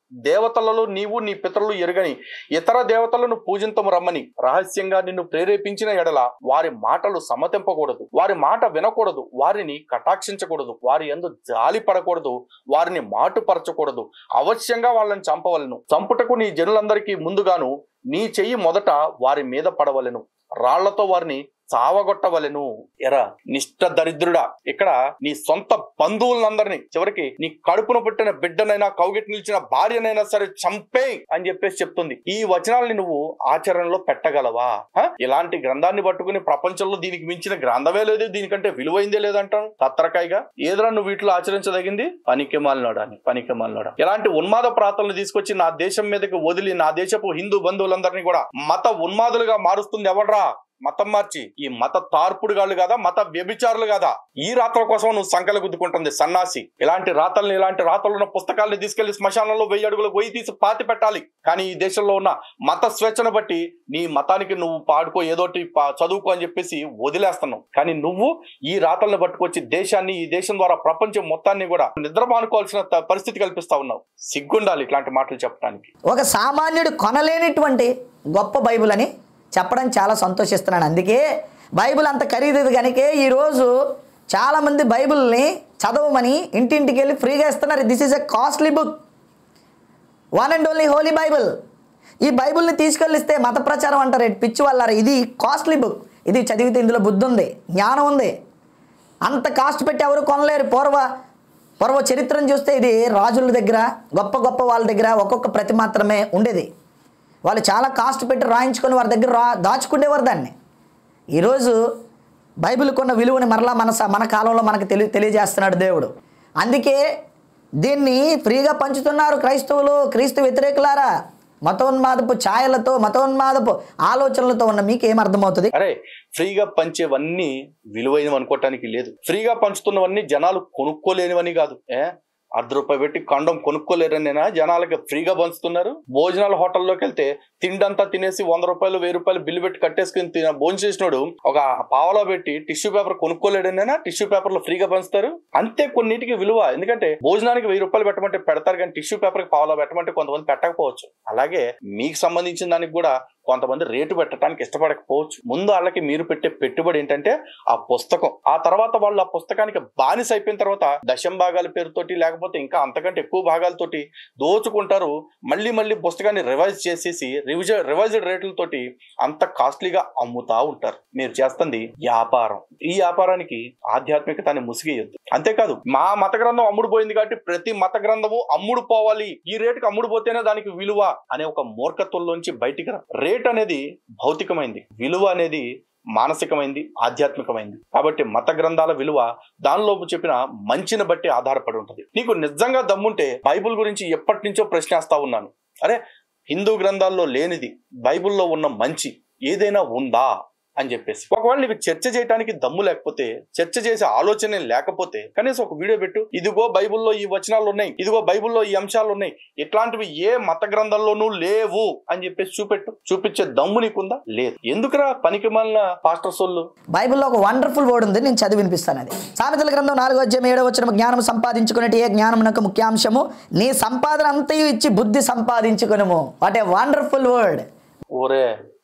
దేవతలలో నీవు నీ పితరులు ఎరుగని ఇతర దేవతలను పూజింతము రమ్మని రహస్యంగా నిన్ను ప్రేరేపించిన ఎడల వారి మాటలు సమ్మతింపకూడదు, వారి మాట వినకూడదు, వారిని కటాక్షించకూడదు, వారి యందు జాలి పడకూడదు, వారిని మాటుపరచకూడదు, అవశ్యంగా వాళ్ళని చంపవలను. చంపుటకు నీ జనులందరికీ ముందుగాను నీ చెయ్యి మొదట వారి మీద పడవలెను, రాళ్లతో వారిని చావగొట్టవలెను. ఎరా నిష్ట దరిద్రుడా, ఇక్కడ నీ సొంత బంధువులందరినీ, చివరికి నీ కడుపును పుట్టిన బిడ్డనైనా కౌగిటి నిలిచిన భార్యనైనా సరే చంపే అని చెప్పేసి చెప్తుంది. ఈ వచనాలని నువ్వు ఆచరణలో పెట్టగలవా? ఇలాంటి గ్రంథాన్ని పట్టుకుని ప్రపంచంలో దీనికి మించిన గ్రంథమే లేదు, దీనికంటే విలువైందే లేదంటాను తత్తరకాయగా. ఏదైనా నువ్వు వీటిలో ఆచరించదగింది? పనికిమాలినోడా. ఇలాంటి ఉన్మాద ప్రాంతాలను తీసుకొచ్చి నా దేశం మీదకి వదిలి నా దేశపు హిందూ బంధువులందరినీ కూడా మత ఉన్మాదులుగా మారుస్తుంది ఎవడ్రా? మతం మార్చి. ఈ మత తార్పుడుగాళ్ళు కదా, మత వ్యభిచారులు కదా. ఈ రాతల కోసం నువ్వు సంకలు గుద్దుకుంటుంది సన్నాసి. ఇలాంటి రాతలు ఉన్న పుస్తకాలను తీసుకెళ్లి శ్మశానంలో 1000 అడుగులు గొయ్యి తీసి పాతి పెట్టాలి. కానీ ఈ దేశంలో ఉన్న మత స్వేచ్ఛను బట్టి నీ మతానికి నువ్వు పాడుకో, ఏదోటి చదువుకో అని చెప్పేసి వదిలేస్తున్నావు. కానీ నువ్వు ఈ రాతలను పట్టుకొచ్చి దేశాన్ని, ఈ దేశం ద్వారా ప్రపంచం మొత్తాన్ని కూడా నిద్రమానుకోవాల్సిన పరిస్థితి కల్పిస్తా ఉన్నావు. సిగ్గుండాలి ఇట్లాంటి మాటలు చెప్పడానికి. ఒక సామాన్యుడు కొనలేనిటువంటి గొప్ప బైబిల్ అని చెప్పడం చాలా సంతోషిస్తున్నాను. అందుకే బైబిల్ అంత ఖరీదు కనుకే ఈరోజు చాలామంది బైబిల్ని చదవమని ఇంటింటికి వెళ్ళి ఫ్రీగా ఇస్తున్నారు. This is a costly book, one and only holy bible. ఈ బైబిల్ని తీసుకెళ్ళిస్తే మత ప్రచారం అంటారు, పిచ్చి వాళ్ళారు. ఇది కాస్ట్లీ బుక్, ఇది చదివితే ఇందులో బుద్ధి ఉంది, జ్ఞానం ఉంది. అంత కాస్ట్ పెట్టి ఎవరు కొనలేరు. పూర్వ చరిత్రను చూస్తే ఇది రాజుల దగ్గర, గొప్ప వాళ్ళ దగ్గర ఒక్కొక్క ప్రతి మాత్రమే ఉండేది. వాళ్ళు చాలా కాస్ట్ పెట్టి రాయించుకొని వారి దగ్గర దాచుకునేవారు దాన్ని. ఈరోజు బైబిల్ కొన్న విలువని మరలా మన కాలంలో మనకు తెలియజేస్తున్నాడు దేవుడు. అందుకే దీన్ని ఫ్రీగా పంచుతున్నారు క్రైస్తవులు, క్రీస్తు వ్యతిరేకులారా. మతోన్మాదపు ఛాయలతో, మతోన్మాదపు ఆలోచనలతో ఉన్న మీకు ఏం అర్థమవుతుంది? అరే ఫ్రీగా పంచేవన్నీ విలువైనవి అనుకోవటానికి లేదు. ఫ్రీగా పంచుతున్నవన్నీ జనాలు కొనుక్కోలేనివని కాదు. ₹1 పెట్టి కండం కొనుక్కోలేరనేనా జనాలకి ఫ్రీగా పంచుతున్నారు? భోజనాల హోటల్లోకి వెళ్తే తిండంతా తినేసి ₹100, ₹1000 బిల్లు పెట్టి కట్టేసుకుని భోజనం చేసినోడు ఒక పావలా పెట్టి టిష్యూ పేపర్ కొనుక్కోలేడనేనా టిష్యూ పేపర్లు ఫ్రీగా పంచుతారు? అంతే కొన్నిటికి విలువ. ఎందుకంటే భోజనానికి ₹1000 పెట్టమంటే పెడతారు, కానీ టిష్యూ పేపర్కి పావలా పెట్టమంటే కొంతమంది పెట్టకపోవచ్చు. అలాగే మీకు సంబంధించిన దానికి కూడా కొంతమంది రేటు పెట్టడానికి ఇష్టపడకపోవచ్చు. ముందు వాళ్ళకి మీరు పెట్టే పెట్టుబడి ఏంటంటే ఆ పుస్తకం. ఆ తర్వాత వాళ్ళు ఆ పుస్తకానికి బానిస అయిపోయిన తర్వాత దశం భాగాల పేరుతోటి లేకపోతే ఇంకా అంతకంటే ఎక్కువ భాగాలతోటి దోచుకుంటారు. మళ్ళీ పుస్తకాన్ని రివైజ్ చేసేసి రివైజ్డ్ రేట్లతోటి అంత కాస్ట్లీగా అమ్ముతా ఉంటారు. మీరు చేస్తుంది వ్యాపారం. ఈ వ్యాపారానికి ఆధ్యాత్మికతని ముసిగేయొద్దు. అంతేకాదు మా మత గ్రంథం అమ్ముడు పోయింది కాబట్టి ప్రతి మత గ్రంథము అమ్ముడు పోవాలి, ఈ రేటుకి అమ్ముడు పోతేనే దానికి విలువ అనే ఒక మూర్ఖత్వంలోంచి బయటికి రా. రేట్ అనేది భౌతికమైంది, విలువ అనేది మానసికమైంది, ఆధ్యాత్మికమైంది. కాబట్టి మత గ్రంథాల విలువ దానిలోపు చెప్పిన మంచిని బట్టి ఆధారపడి ఉంటుంది. నీకు నిజంగా దమ్ముంటే బైబిల్ గురించి ఎప్పటి నుంచో ప్రశ్నిస్తా ఉన్నాను. అరే హిందూ గ్రంథాల్లో లేనిది బైబిల్లో ఉన్న మంచి ఏదైనా ఉందా అని చెప్పేసి. ఒకవేళ నీకు చర్చ చేయడానికి దమ్ము లేకపోతే, చర్చ చేసే ఆలోచన లేకపోతే కనీసం ఒక వీడియో పెట్టు. ఇదిగో బైబిల్లో ఈ వచనాలు ఉన్నాయి, ఇదిగో బైబిల్లో ఈ అంశాలు ఉన్నాయి, ఇట్లాంటివి ఏ మత గ్రంథంలోనూ లేవు అని చెప్పేసి చూపించే దమ్ము నీకుందా? లేదు. ఎందుకురా పనికి మాలిన పాస్టర్ సోళ్ళు? బైబిల్లో ఒక వండర్ఫుల్ వర్డ్ ఉంది, నేను చదివి వినిపిస్తాను. అది సామెతల గ్రంథం 4వ అధ్యాయం 7వ వచనం, జ్ఞానం సంపాదించుకునేటి ఏ జ్ఞానమునకు ముఖ్యాంశము, నీ సంపాదన అంతయు ఇచ్చి బుద్ధి సంపాదించుకునము. What a wonderful word. ఓరే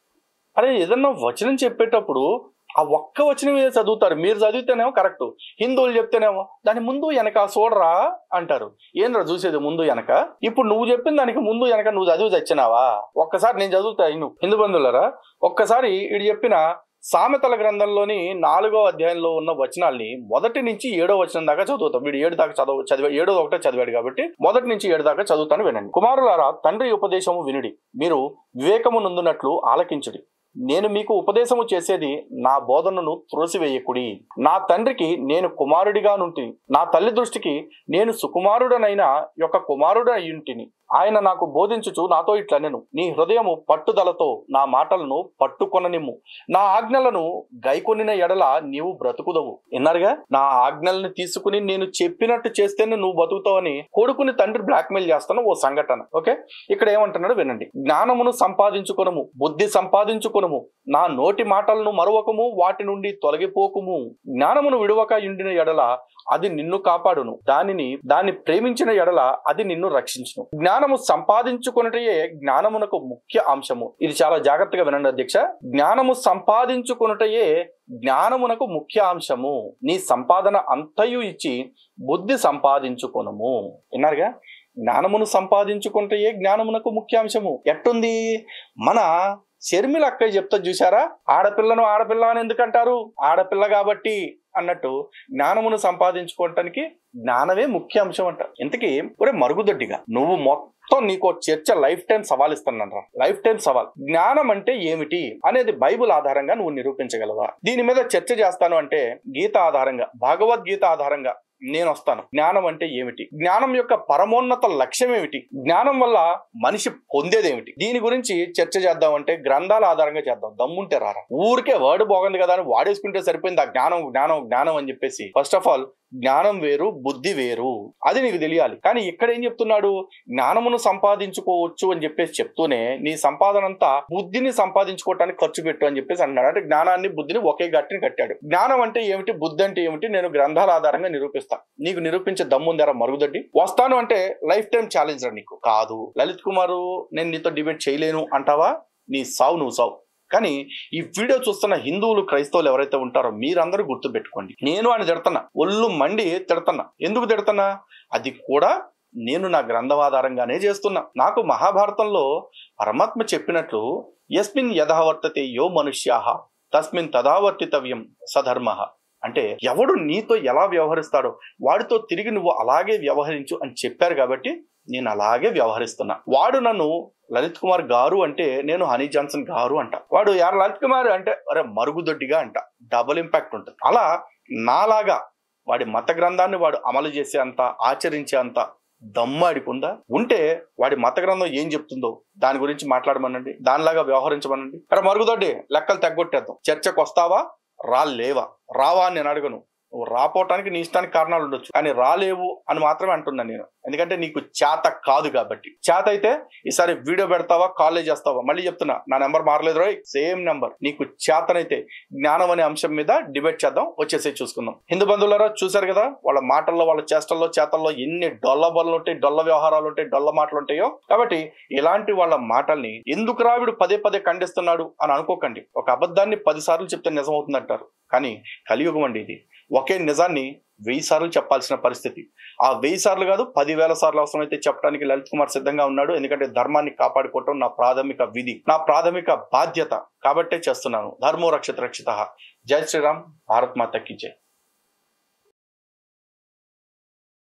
అరే ఏదన్నా వచనం చెప్పేటప్పుడు ఆ ఒక్క వచనం మీద చదువుతారు. మీరు చదివితేనేమో కరెక్ట్, హిందువులు చెప్తేనేమో దాని ముందు వెనక చూడరా అంటారు. ఏంద్రా చూసేది ముందు వెనక? ఇప్పుడు నువ్వు చెప్పిన దానికి ముందు వెనక నువ్వు చదివి చచ్చినావా? ఒక్కసారి నేను చదువుతా హిందూ బంధువులరా, ఒక్కసారి ఇడు చెప్పిన సామెతల గ్రంథంలోని 4వ అధ్యాయంలో ఉన్న వచనాల్ని 1 నుంచి 7వ వచనం దాకా చదువుతాం. వీడు 7 దాకా చదివాడు, 7వ ఒకటే చదివాడు కాబట్టి 1 నుంచి 7 దాకా చదువుతాను, వినండి. కుమారులారా, తండ్రి ఉపదేశము వినుడి, మీరు వివేకము నొందునట్లు ఆలకించుడి. నేను మీకు ఉపదేశము చేసేది నా బోధనను త్రోసివేయకుడి. నా తండ్రికి నేను కుమారుడిగా నుంటిని, నా తల్లి దృష్టికి నేను సుకుమారుడనైన యొక్క కుమారుడయ్యుంటిని. ఆయన నాకు బోధించుచు నాతో ఇట్లనెను, నీ హృదయము పట్టుదలతో నా మాటలను పట్టుకొననిమ్ము, నా ఆజ్ఞలను గైకొనిన ఎడల నీవు బ్రతుకుదవు. విన్నారుగా, నా ఆజ్ఞలను తీసుకుని నేను చెప్పినట్టు చేస్తేనే నువ్వు బతుకుతావని కొడుకుని తండ్రి బ్లాక్మెయిల్ చేస్తాను. ఓ సంఘటన. ఓకే, ఇక్కడ ఏమంటున్నాడు వినండి. జ్ఞానమును సంపాదించుకొనము, బుద్ధి సంపాదించుకొను, తెలుసుకునుము, నా నోటి మాటలను మరువకము, వాటి నుండి తొలగిపోకుము. జ్ఞానమును విడువక ఉండిన ఎడల అది నిన్ను కాపాడును, దాన్ని ప్రేమించిన ఎడల అది నిన్ను రక్షించును. జ్ఞానము సంపాదించుకొనుటయే జ్ఞానమునకు ముఖ్య అంశము. ఇది చాలా జాగ్రత్తగా వినండి అధ్యక్ష. జ్ఞానము సంపాదించుకొనుటయే జ్ఞానమునకు ముఖ్య అంశము. నీ సంపాదన అంతయు ఇచ్చి బుద్ధి సంపాదించుకొనుము. విన్నారుగా, జ్ఞానమును సంపాదించుకుంటే జ్ఞానమునకు ముఖ్యాంశము. ఎట్టుంది? మన షర్మిల అక్కయ్య చెప్తా చూసారా, ఆడపిల్లను ఆడపిల్ల అని ఎందుకంటారు, ఆడపిల్ల కాబట్టి అన్నట్టు జ్ఞానమును సంపాదించుకోవటానికి జ్ఞానమే ముఖ్య అంశం అంట. ఇంతకీ ఒరే మరుగుదొడ్డిగా, నువ్వు మొత్తం నీకు చర్చ లైఫ్ టైం సవాల్ ఇస్తున్నాను రా, లైఫ్ టైం సవాల్. జ్ఞానం అంటే ఏమిటి అనేది బైబుల్ ఆధారంగా నువ్వు నిరూపించగలవా? దీని మీద చర్చ చేస్తాను అంటే గీత ఆధారంగా, భగవద్గీత ఆధారంగా నేను వస్తాను. జ్ఞానం అంటే ఏమిటి, జ్ఞానం యొక్క పరమోన్నత లక్ష్యం ఏమిటి, జ్ఞానం వల్ల మనిషి పొందేదేమిటి, దీని గురించి చర్చ చేద్దాం అంటే గ్రంథాల ఆధారంగా చేద్దాం. దమ్ముంటే రారా, ఊరికే వర్డ్ బాగుంది కదా అని వాడేసుకుంటే సరిపోయింది ఆ జ్ఞానం జ్ఞానం జ్ఞానం అని చెప్పేసి. ఫస్ట్ ఆఫ్ ఆల్ జ్ఞానం వేరు, బుద్ధి వేరు, అది నీకు తెలియాలి. కానీ ఇక్కడ ఏం చెప్తున్నాడు, జ్ఞానమును సంపాదించుకోవచ్చు అని చెప్పేసి చెప్తూనే నీ సంపాదన అంతా బుద్ధిని సంపాదించుకోవటానికి ఖర్చు పెట్టు అని చెప్పేసి అన్నాడు. అంటే జ్ఞానాన్ని బుద్ధిని ఒకే గట్టిని కట్టాడు. జ్ఞానం అంటే ఏమిటి, బుద్ధి అంటే ఏమిటి, నేను గ్రంథాల ఆధారంగా నిరూపిస్తా. నీకు నిరూపించే దమ్ముందరా మరుగుదొడ్డి? వస్తాను అంటే లైఫ్ టైం ఛాలెంజ్ రా నీకు. కాదు లలిత్ కుమారు నేను నీతో డిబేట్ చేయలేను అంటావా, నీ సావు నువ్వు సావు. కానీ ఈ వీడియో చూస్తున్న హిందువులు, క్రైస్తవులు ఎవరైతే ఉంటారో మీరందరూ గుర్తు పెట్టుకోండి, నేను అని తిడుతున్నా, ఒళ్ళు మండి తిడుతున్నా. ఎందుకు తిడుతున్నా? అది కూడా నేను నా గ్రంథం ఆధారంగానే చేస్తున్నా. నాకు మహాభారతంలో పరమాత్మ చెప్పినట్లు యస్మిన్ యథావర్తతే యో మనుష్యాః తస్మిన్ తదావర్తితవ్యం సధర్మః. అంటే ఎవడు నీతో ఎలా వ్యవహరిస్తాడో వాడితో తిరిగి నువ్వు అలాగే వ్యవహరించు అని చెప్పారు. కాబట్టి నేను అలాగే వ్యవహరిస్తున్నా. వాడు నన్ను లలిత్ కుమార్ గారు అంటే నేను హనీ జాన్సన్ గారు అంట. వాడు యారు లలిత్ కుమార్ అంటే అరే మరుగుదొడ్డిగా అంట. డబుల్ ఇంపాక్ట్ ఉంటుంది. అలా నాలాగా వాడి మత గ్రంథాన్ని వాడు అమలు చేసే అంత, ఆచరించే అంత దమ్మాడికుందా ఉంటే వాడి మత గ్రంథం ఏం చెప్తుందో దాని గురించి మాట్లాడమనండి, దానిలాగా వ్యవహరించమనండి. అరే మరుగుదొడ్డి లెక్కలు తగ్గొట్టేద్దాం, చర్చకు వస్తావా రాలేవా? రావా అని నేను అడగను. నువ్వు రాపోవటానికి నీ ఇష్టానికి కారణాలు ఉండొచ్చు, కానీ రాలేవు అని మాత్రమే అంటున్నాను నేను. ఎందుకంటే నీకు చేత కాదు కాబట్టి. చేత అయితే ఈసారి వీడియో పెడతావా, కాలేజ్ చేస్తావా? మళ్ళీ చెప్తున్నా, నా నెంబర్ మారలేదు రోయ్, సేమ్ నెంబర్. నీకు చేతనైతే జ్ఞానం అనే అంశం మీద డిబేట్ చేద్దాం, వచ్చేసే చూసుకుందాం. హిందూ బంధువులారా చూసారు కదా, వాళ్ళ మాటల్లో, వాళ్ళ చేష్టల్లో, చేతల్లో ఎన్ని డొల్ల బళ్ళు ఉంటాయి, డొల్ల వ్యవహారాలు ఉంటాయి, డొల్ల మాటలు ఉంటాయో. కాబట్టి ఇలాంటి వాళ్ళ మాటల్ని ఎందుకు రావిడు పదే పదే ఖండిస్తున్నాడు అని అనుకోకండి. ఒక అబద్ధాన్ని 10 సార్లు చెప్తే నిజం అవుతుంది అంటారు. కానీ కలియుగం అండి ఇది. ఒకే నిజాన్ని 1000 సార్లు చెప్పాల్సిన పరిస్థితి. ఆ 1000 సార్లు కాదు, 10,000 సార్లు అవసరమైతే చెప్పడానికి లలిత్ కుమార్ సిద్ధంగా ఉన్నాడు. ఎందుకంటే ధర్మాన్ని కాపాడుకోవటం నా ప్రాథమిక విధి, నా ప్రాథమిక బాధ్యత. కాబట్టే చేస్తున్నాను. ధర్మో రక్షిత రక్షితః. జై శ్రీరామ్. భారత్ మాతా కీ జై.